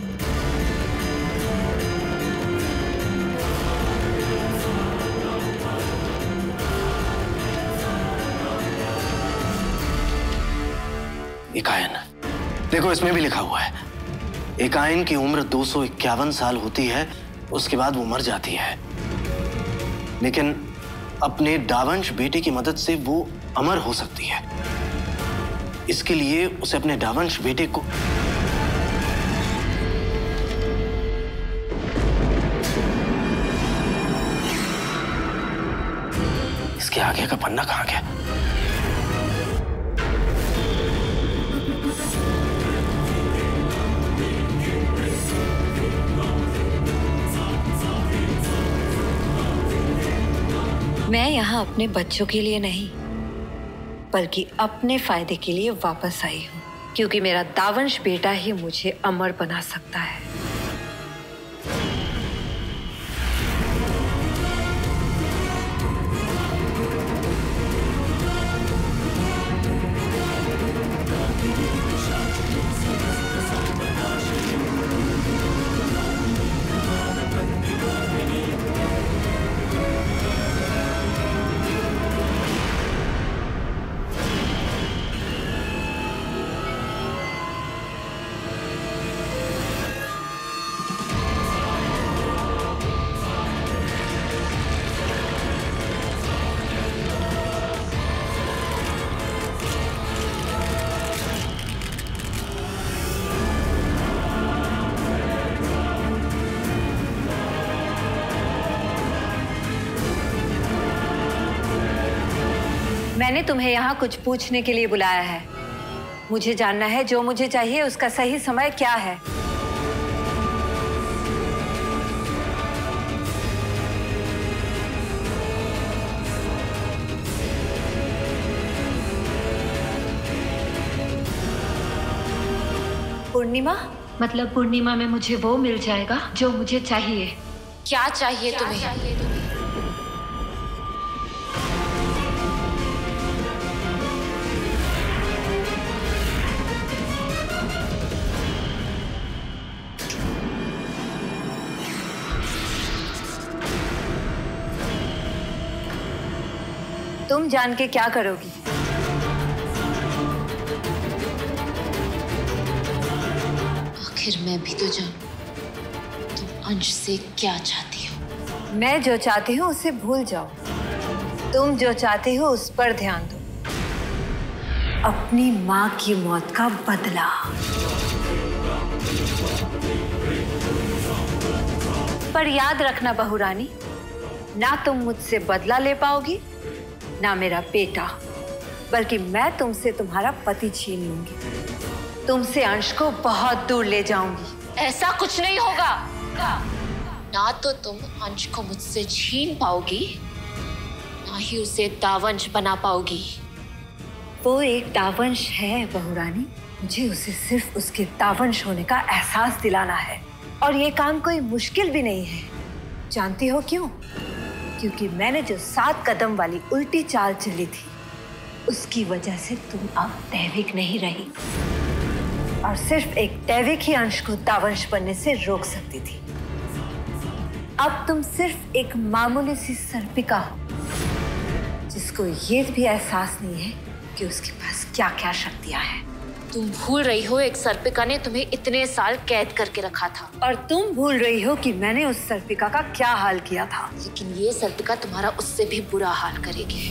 [SPEAKER 12] एक आयन, देखो इसमें भी लिखा हुआ है, एक आयन की उम्र 251 साल होती है, उसके बाद वो मर जाती है, लेकिन अपने डावंश बेटे की मदद से वो अमर हो सकती है। इसके लिए उसे अपने डावंश बेटे को इसके आगे का पन्ना कहां गया?
[SPEAKER 3] मैं यहाँ अपने बच्चों के लिए नहीं, बल्कि अपने फायदे के लिए वापस आई हूँ, क्योंकि मेरा दावंश बेटा ही मुझे अमर बना सकता है। मैंने तुम्हें यहाँ कुछ पूछने के लिए बुलाया है। मुझे जानना है जो मुझे चाहिए उसका सही समय क्या है। पूर्णिमा?
[SPEAKER 14] मतलब पूर्णिमा में मुझे वो मिल जाएगा जो मुझे चाहिए। क्या चाहिए तुम्हें?
[SPEAKER 3] तुम जान के क्या करोगी?
[SPEAKER 14] आखिर मैं भी तो जानूं तुम अंश से क्या चाहती हो।
[SPEAKER 3] मैं जो चाहती हूँ उसे भूल जाओ। तुम जो चाहती हो उस पर ध्यान दो। अपनी माँ की मौत का बदला। पर याद रखना बहू रानी, ना तुम मुझसे बदला ले पाओगी ना मेरा बेटा, बल्कि मैं तुमसे तुम्हारा पति छीन लूंगी। तुमसे अंश को बहुत दूर ले जाऊंगी।
[SPEAKER 14] ऐसा कुछ नहीं होगा। ना तो तुम अंश को मुझसे छीन पाओगी, ना ही उसे दावंश बना पाओगी।
[SPEAKER 3] वो एक दावंश है बहू रानी। मुझे उसे सिर्फ उसके दावंश होने का एहसास दिलाना है, और ये काम कोई मुश्किल भी नहीं है। जानती हो क्यों? क्योंकि मैंने जो 7 कदम वाली उल्टी चाल चली थी, उसकी वजह से तुम अब दैविक नहीं रही, और सिर्फ एक दैविक ही अंश को दावंश बनने से रोक सकती थी। अब तुम सिर्फ एक मामूली सी सर्पिका हो, उसको ये भी एहसास नहीं है कि उसके पास क्या क्या शक्तियां हैं।
[SPEAKER 14] तुम भूल रही हो एक सर्पिका ने तुम्हें इतने साल कैद करके रखा था।
[SPEAKER 3] और तुम भूल रही हो कि मैंने उस सर्पिका का क्या हाल किया था।
[SPEAKER 14] लेकिन ये सर्पिका तुम्हारा उससे भी बुरा हाल करेगी।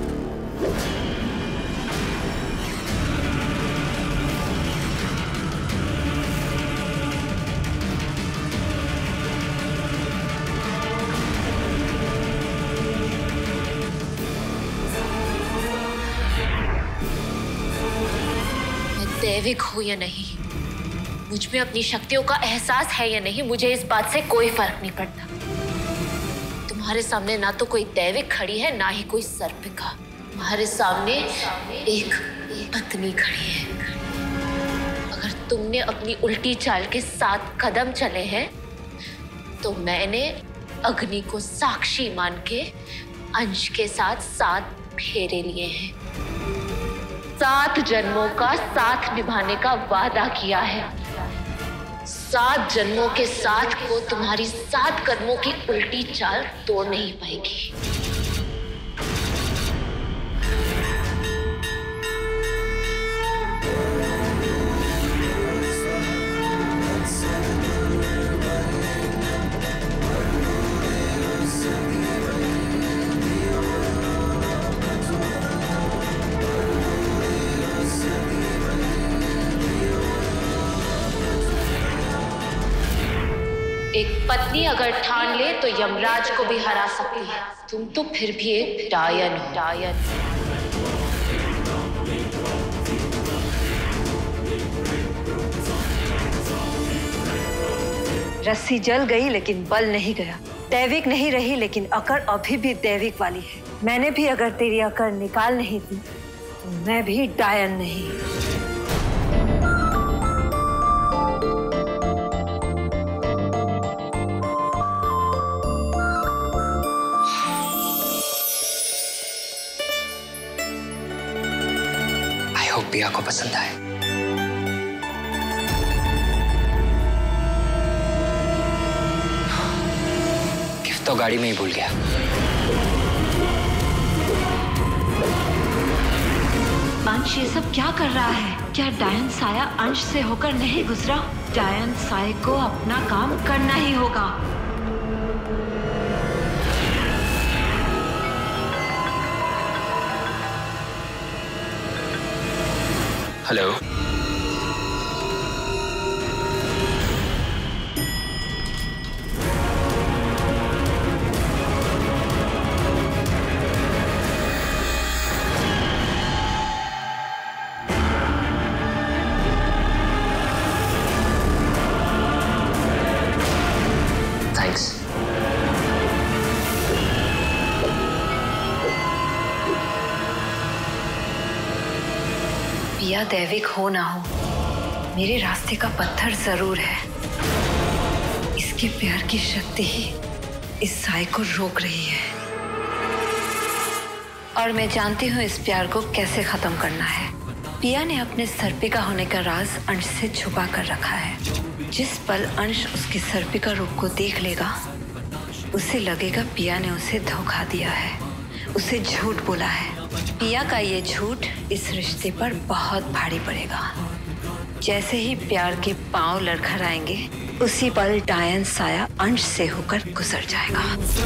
[SPEAKER 14] दैविक हो या नहीं, मुझ में अपनी शक्तियों का एहसास है या नहीं, मुझे इस बात से कोई फर्क नहीं पड़ता। तुम्हारे सामने ना तो कोई दैविक खड़ी है ना ही कोई सर्पिका। तुम्हारे सामने एक पत्नी खड़ी है। अगर तुमने अपनी उल्टी चाल के 7 कदम चले हैं तो मैंने अग्नि को साक्षी मान के अंश के साथ 7 फेरे लिए हैं। 7 जन्मों का साथ निभाने का वादा किया है। 7 जन्मों के साथ को तुम्हारी 7 कदमों की उल्टी चाल तोड़ नहीं पाएगी। एक पत्नी अगर ठान ले तो यमराज को भी हरा सकती है। तुम तो फिर भी एक डायन हो। डायन।
[SPEAKER 3] रस्सी जल गई लेकिन बल नहीं गया। दैविक नहीं रही लेकिन अकड़ अभी भी दैविक वाली है। मैंने भी अगर तेरी अकड़ निकाल नहीं दी तो मैं भी डायन नहीं।
[SPEAKER 10] पिया को पसंद आए। गिफ्ट तो गाड़ी में ही भूल गया।
[SPEAKER 3] अंश ये सब क्या कर रहा है? क्या डायन साया अंश से होकर नहीं गुजरा? डायन साया को अपना काम करना ही होगा।
[SPEAKER 10] हेलो। थैंक्स।
[SPEAKER 3] पिया दैविक हो ना हो, मेरे रास्ते का पत्थर जरूर है। इसके प्यार की शक्ति ही इस साय को रोक रही है और मैं जानती हूँ इस प्यार को कैसे खत्म करना है। पिया ने अपने सर्पिका होने का राज अंश से छुपा कर रखा है। जिस पल अंश उसकी सर्पिका रूप को देख लेगा उसे लगेगा पिया ने उसे धोखा दिया है, उसे झूठ बोला है। पिया का ये झूठ इस रिश्ते पर बहुत भारी पड़ेगा। जैसे ही प्यार के पांव लड़खड़ाएंगे उसी पल डायन साया अंश से होकर गुजर जाएगा।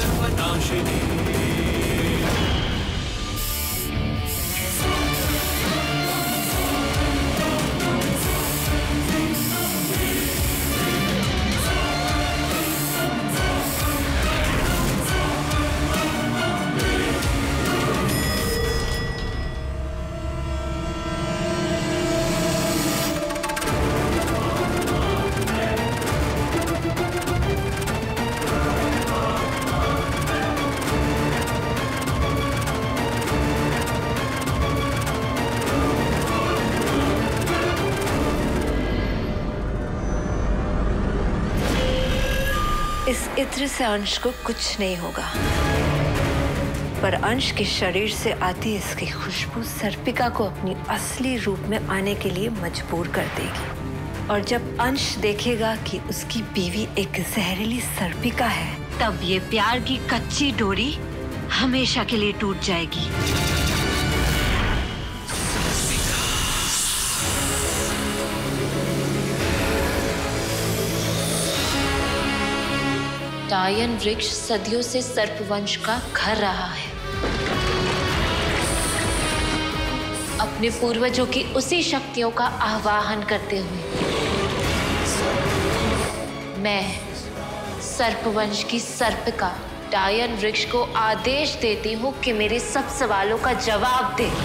[SPEAKER 3] इस इत्र से अंश को कुछ नहीं होगा, पर अंश के शरीर से आती इसकी खुशबू सर्पिका को अपनी असली रूप में आने के लिए मजबूर कर देगी। और जब अंश देखेगा कि उसकी बीवी एक जहरीली सर्पिका है, तब ये प्यार की कच्ची डोरी हमेशा के लिए टूट जाएगी।
[SPEAKER 14] डायन वृक्ष सदियों से सर्पवंश का घर रहा है। अपने पूर्वजों की उसी शक्तियों का आवाहन करते हुए मैं सर्पवंश की सर्पिका डायन वृक्ष को आदेश देती हूँ कि मेरे सब सवालों का जवाब दे।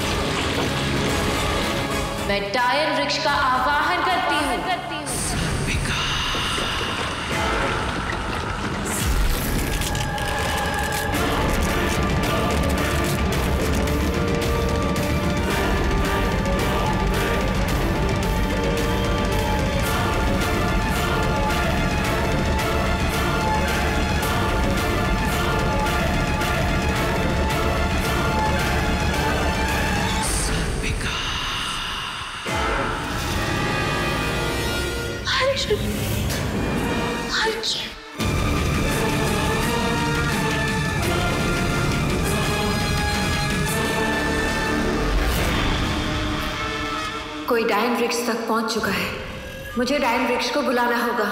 [SPEAKER 14] मैं डायन वृक्ष का आवाहन करती हूँ। कोई डायन वृक्ष तक पहुंच चुका है। मुझे डायन वृक्ष को बुलाना होगा।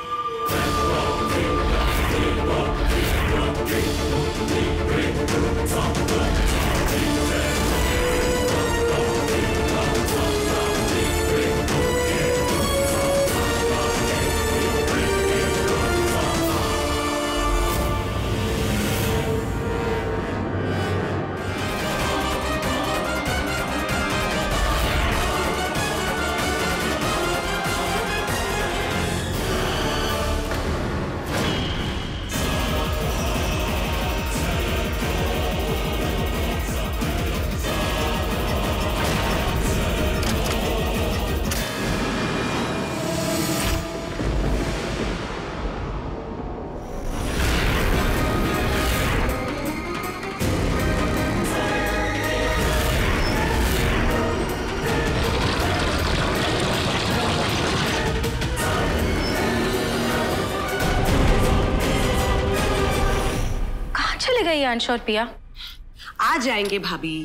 [SPEAKER 5] अंश और पिया
[SPEAKER 7] आ जाएंगे भाभी।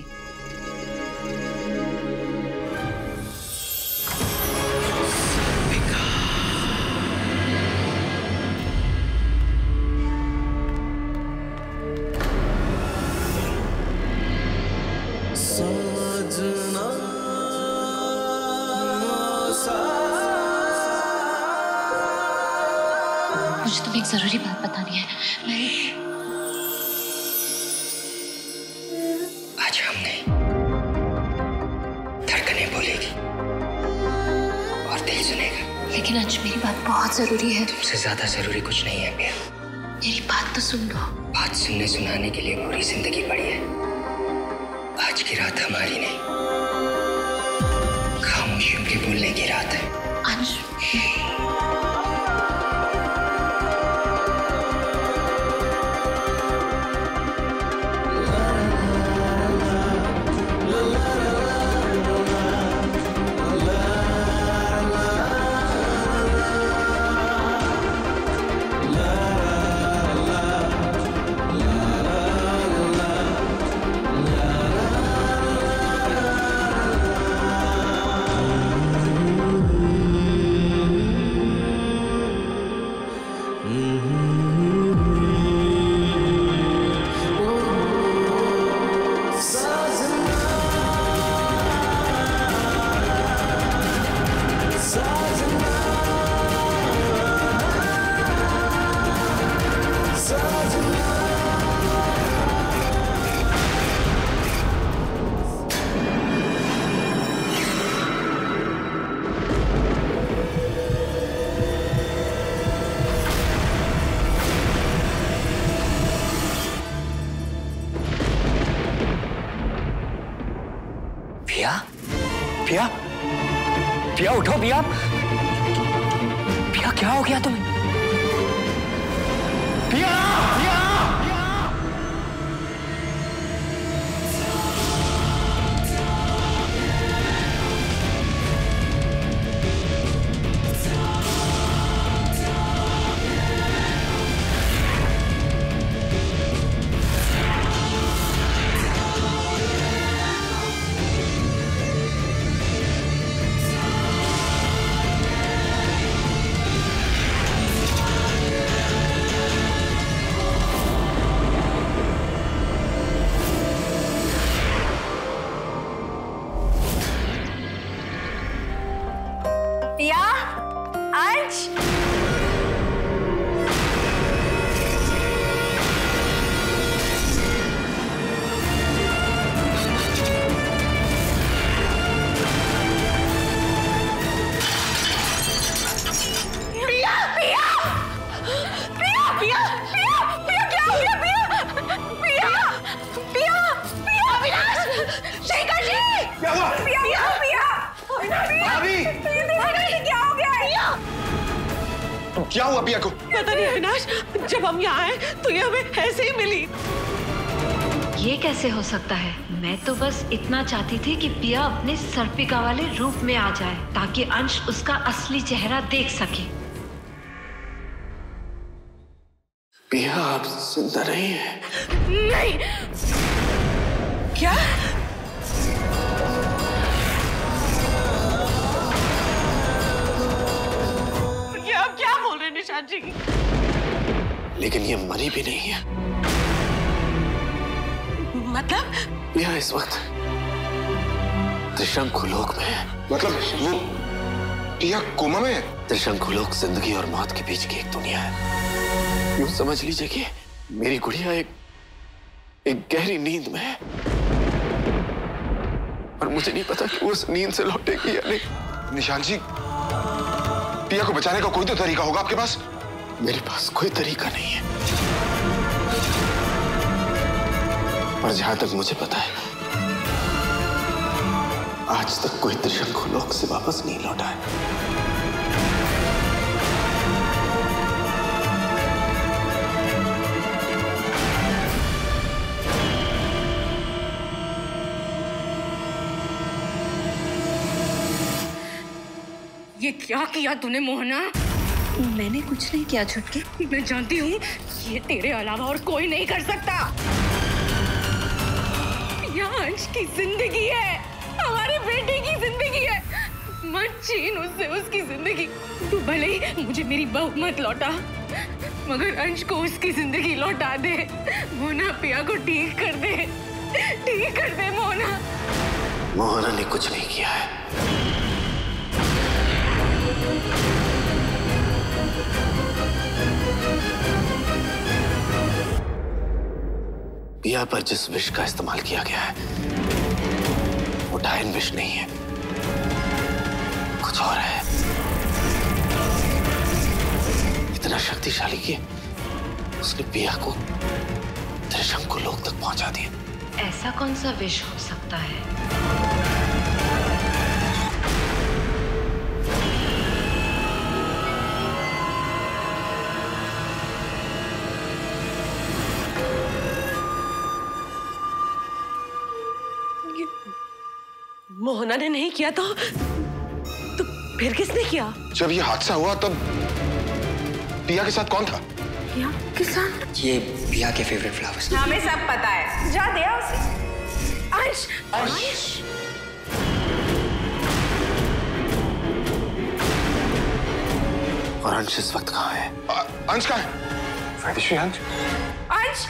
[SPEAKER 14] मुझे तुम्हें एक जरूरी बात बतानी है।
[SPEAKER 10] आज हम नहीं, धड़कनें बोलेगी और दिल सुनेगा।
[SPEAKER 14] लेकिन आज मेरी बात बहुत जरूरी है।
[SPEAKER 10] तुमसे ज्यादा जरूरी कुछ नहीं है पिया।
[SPEAKER 14] मेरी बात तो सुन लो।
[SPEAKER 10] बात सुनने सुनाने के लिए पूरी जिंदगी पड़ी है। आज की रात हमारी नहीं, खामोशियों के बोलने की रात है।
[SPEAKER 14] अंश,
[SPEAKER 10] पिया, पिया उठो पिया। पिया क्या हो गया तुम्हें? पिया, पिया।
[SPEAKER 6] हुआ पिया को?
[SPEAKER 7] पता नहीं अविनाश, जब हम यहाँ आए तो ये हमें ऐसे ही मिली।
[SPEAKER 3] ये कैसे हो सकता है? मैं तो बस इतना चाहती थी कि पिया अपने सर्पिका वाले रूप में आ जाए ताकि अंश उसका असली चेहरा देख सके।
[SPEAKER 12] पिया आप जिंदा नहीं है।
[SPEAKER 7] नहीं। क्या? ये आप क्या बोल रहे हैं निशांत जी?
[SPEAKER 12] लेकिन ये मरी भी नहीं है।
[SPEAKER 7] मतलब?
[SPEAKER 12] पिया इस वक्त त्रिशंकुलोक में है।
[SPEAKER 6] मतलब वो पिया कोमा में है?
[SPEAKER 12] त्रिशंकुलोक जिंदगी और मौत के बीच की एक दुनिया है। यूं समझ लीजिए कि मेरी गुड़िया एक गहरी नींद में है और मुझे नहीं पता कि वो उस नींद से लौटेगी या नहीं।
[SPEAKER 6] निशांत जी, पिया को बचाने का कोई तो तरीका होगा आपके पास?
[SPEAKER 12] मेरे पास कोई तरीका नहीं है, पर जहां तक मुझे पता है आज तक कोई त्रिशंकुलोक से वापस नहीं लौटा है।
[SPEAKER 5] ये क्या किया तूने मोहना?
[SPEAKER 11] मैंने कुछ नहीं किया छुटकी।
[SPEAKER 5] मैं जानती हूँ ये तेरे अलावा और कोई नहीं कर सकता। यह अंश की जिंदगी है, हमारे बेटे की जिंदगी है। मत छीन उससे उसकी जिंदगी। तू भले ही मुझे मेरी बहू मत लौटा, मगर अंश को उसकी जिंदगी लौटा दे। मोना पिया को ठीक कर दे, ठीक कर दे मोना।
[SPEAKER 12] मोहना ने कुछ नहीं किया है। पिया पर जिस विष का इस्तेमाल किया गया है वो डायन विष नहीं है, कुछ और है। इतना शक्तिशाली कि उसने पिया को त्रिशंकुलोक तक पहुंचा दिया।
[SPEAKER 3] ऐसा कौन सा विष हो सकता है?
[SPEAKER 7] मोहना ने नहीं किया तो फिर किसने किया?
[SPEAKER 6] जब ये हादसा हुआ तब पिया के साथ कौन था?
[SPEAKER 5] पिया के साथ?
[SPEAKER 10] ये पिया के फेवरेट फ्लावर्स।
[SPEAKER 5] हमें सब पता है, जा दिया उसे। अंश, अंश।
[SPEAKER 12] और अंश इस वक्त कहाँ है?
[SPEAKER 6] अंश कहाँ है? वेदश्री, अंश?
[SPEAKER 5] अंश!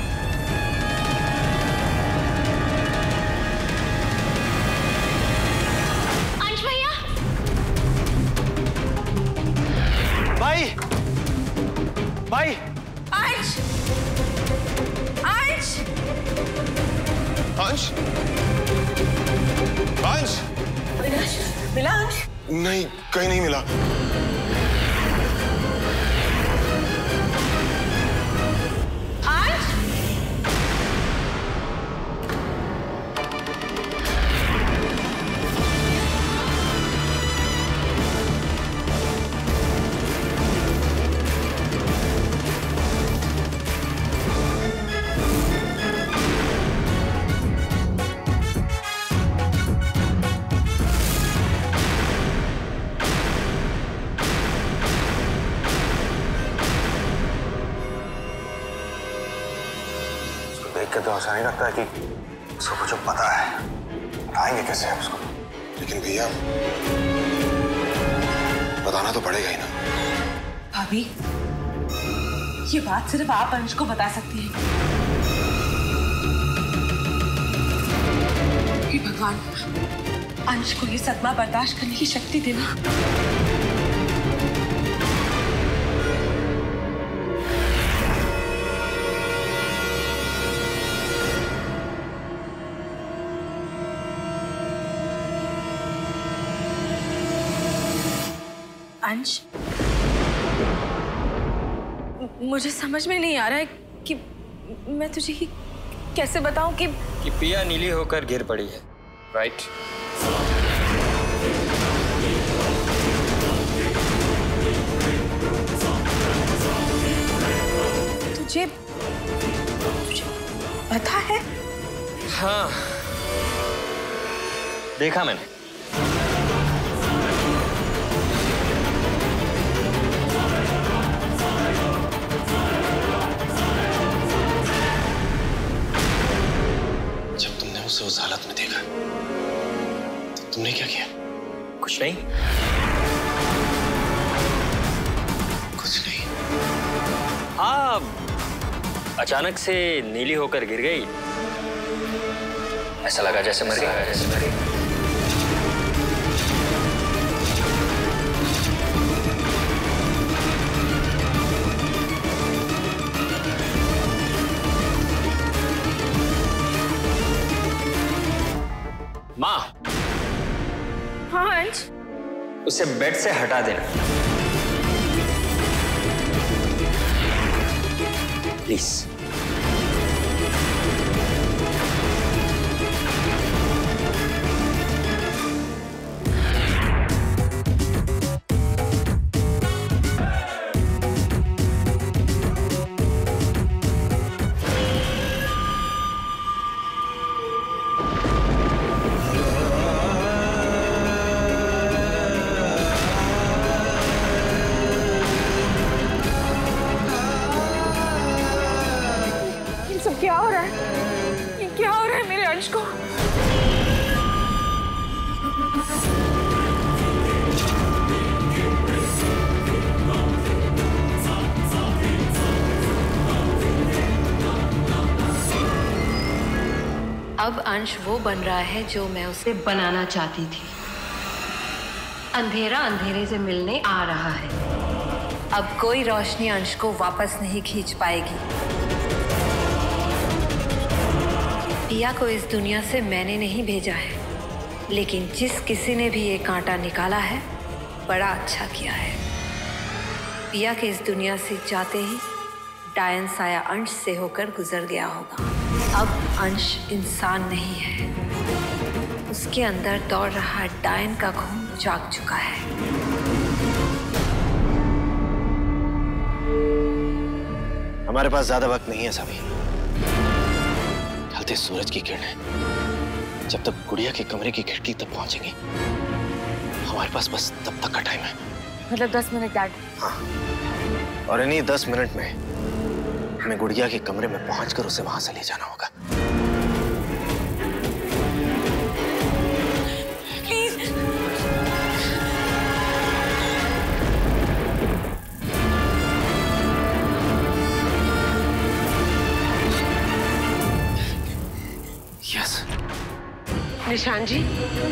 [SPEAKER 8] भाई, भाई,
[SPEAKER 5] अंश, अंश,
[SPEAKER 6] अंश, अंश,
[SPEAKER 7] मिला अंश?
[SPEAKER 6] नहीं, कहीं नहीं मिला।
[SPEAKER 15] तो ऐसा नहीं लगता है कि उसको कुछ पता है, बताएंगे कैसे है उसको?
[SPEAKER 6] लेकिन भैया बताना तो पड़ेगा ही ना।
[SPEAKER 7] भाभी, ये बात सिर्फ आप अंश को बता सकती हैं। कि भगवान अंश को ये सदमा बर्दाश्त करने की शक्ति देना।
[SPEAKER 5] अंश, मुझे समझ में नहीं आ रहा है कि मैं तुझे कैसे बताऊं कि
[SPEAKER 10] पिया नीली होकर गिर पड़ी है, राइट?
[SPEAKER 5] तुझे पता है?
[SPEAKER 10] हाँ, देखा मैंने।
[SPEAKER 12] जब तुमने उसे उस हालत में देखा तो तुमने क्या किया?
[SPEAKER 10] कुछ नहीं।
[SPEAKER 12] कुछ नहीं।
[SPEAKER 10] हाँ, अचानक से नीली होकर गिर गई। ऐसा लगा जैसे मर गई। माँ।
[SPEAKER 5] हाँ अंश।
[SPEAKER 10] उसे बेड से हटा देना प्लीज।
[SPEAKER 5] क्या हो रहा है? ये क्या हो रहा है मेरे अंश को?
[SPEAKER 3] अब अंश वो बन रहा है जो मैं उसे बनाना चाहती थी। अंधेरा अंधेरे से मिलने आ रहा है। अब कोई रोशनी अंश को वापस नहीं खींच पाएगी। पिया को इस दुनिया से मैंने नहीं भेजा है, लेकिन जिस किसी ने भी ये कांटा निकाला है बड़ा अच्छा किया है। पिया के इस दुनिया से जाते ही डायन साया अंश से होकर गुजर गया होगा। अब अंश इंसान नहीं है, उसके अंदर दौड़ रहा डायन का खून जाग चुका है।
[SPEAKER 12] हमारे पास ज्यादा वक्त नहीं है सभी। ढलते सूरज की किरणें जब तक गुड़िया के कमरे की खिड़की तक पहुंचेंगी, हमारे पास बस तब तक का टाइम है।
[SPEAKER 5] मतलब 10 मिनट डैड?
[SPEAKER 12] हाँ, और इन्हीं 10 मिनट में हमें गुड़िया के कमरे में पहुंचकर उसे वहां से ले जाना होगा।
[SPEAKER 5] प्लीज।
[SPEAKER 12] यस।
[SPEAKER 7] निशान जी,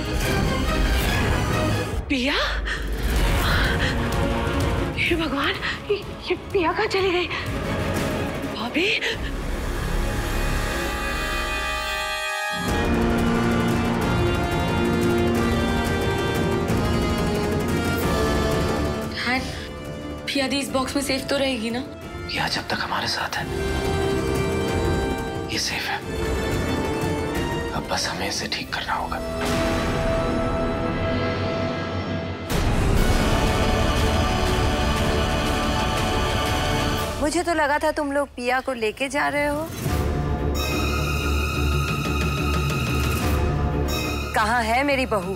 [SPEAKER 7] पिया? हे भगवान, ये पिया कहाँ चली गई? भाभी?
[SPEAKER 5] पिया दी इस बॉक्स में सेफ तो रहेगी ना?
[SPEAKER 12] पिया जब तक हमारे साथ है ये सेफ है। अब बस हमें इसे ठीक करना होगा।
[SPEAKER 3] मुझे तो लगा था तुम लोग पिया को लेके जा रहे हो। कहाँ है मेरी बहू?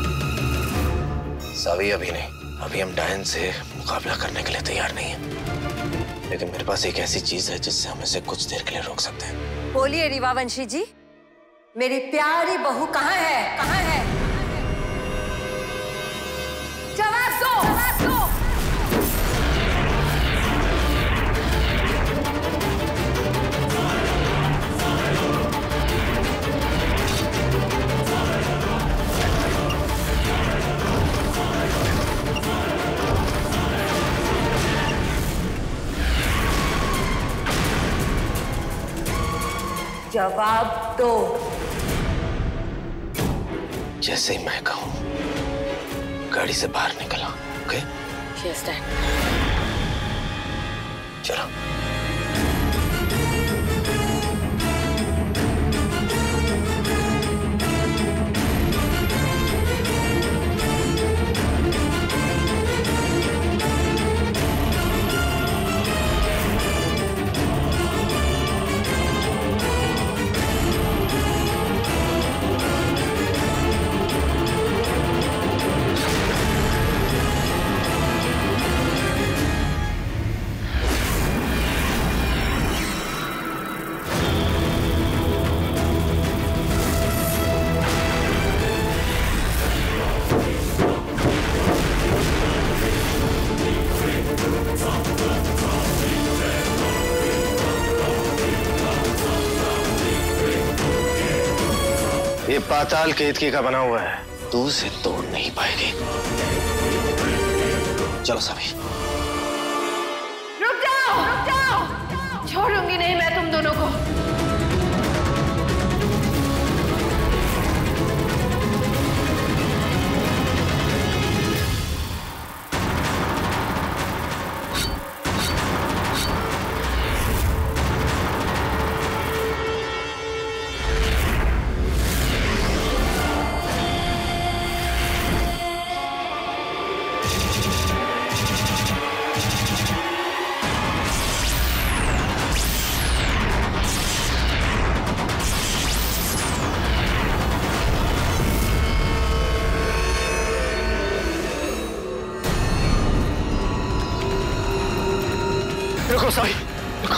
[SPEAKER 12] सावी अभी नहीं। अभी हम डायन से मुकाबला करने के लिए तैयार नहीं हैं। लेकिन मेरे पास एक ऐसी चीज है जिससे हम इसे कुछ देर के लिए रोक सकते हैं।
[SPEAKER 3] बोलिए रीवावंशी जी, मेरी प्यारी बहू कहाँ है? कहाँ है? जवाब दो, जवाब दो। जवाब दो।
[SPEAKER 12] जैसे ही मैं कहूं गाड़ी से बाहर निकला। ओके?
[SPEAKER 5] Yes dad.
[SPEAKER 12] चलो। पाताल केतकी का बना हुआ है, तू उसे तोड़ नहीं पाएगी। चलो सभी।
[SPEAKER 3] रुक जाओ, छोड़ूंगी नहीं मैं तुम दोनों को।
[SPEAKER 12] रुको सॉरी, रुको।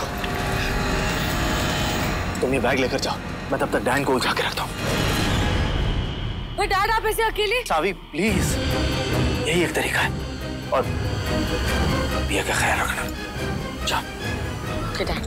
[SPEAKER 12] तुम ये बैग लेकर जाओ, मैं तब तक डायन को उठा के रखता हूँ।
[SPEAKER 11] पर डैड आप ऐसे अकेले?
[SPEAKER 12] सावी प्लीज, यही एक तरीका है। और पिया का ख्याल रखना। जाओ।
[SPEAKER 11] Okay dad.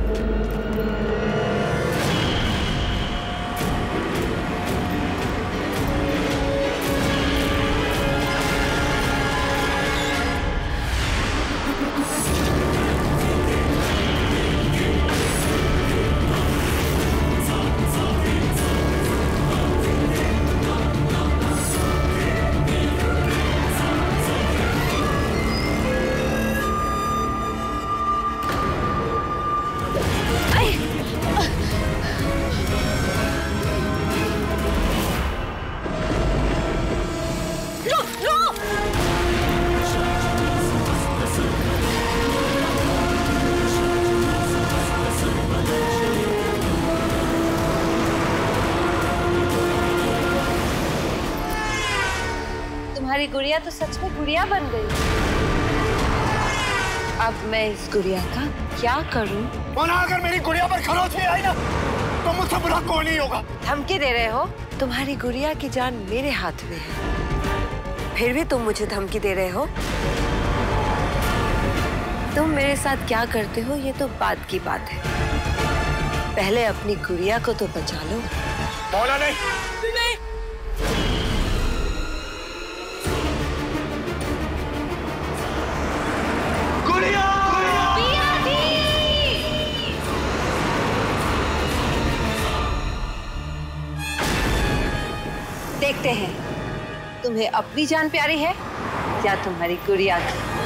[SPEAKER 3] तुम्हारी गुड़िया तो सच में गुड़िया बन गई। अब मैं इस गुड़िया का क्या करूं?
[SPEAKER 12] मोना, अगर मेरी गुड़िया पर खरोच भी आई ना तो मुझसे बुरा कोई नहीं होगा।
[SPEAKER 3] धमकी दे रहे हो? तुम्हारी गुड़िया की जान मेरे हाथ में है, फिर भी तुम मुझे धमकी दे रहे हो। तुम मेरे साथ क्या करते हो ये तो बाद की बात है, पहले अपनी गुड़िया को तो बचा लो।
[SPEAKER 12] मोना नहीं।
[SPEAKER 3] देखते हैं तुम्हें अपनी जान प्यारी है या तुम्हारी गुड़िया की।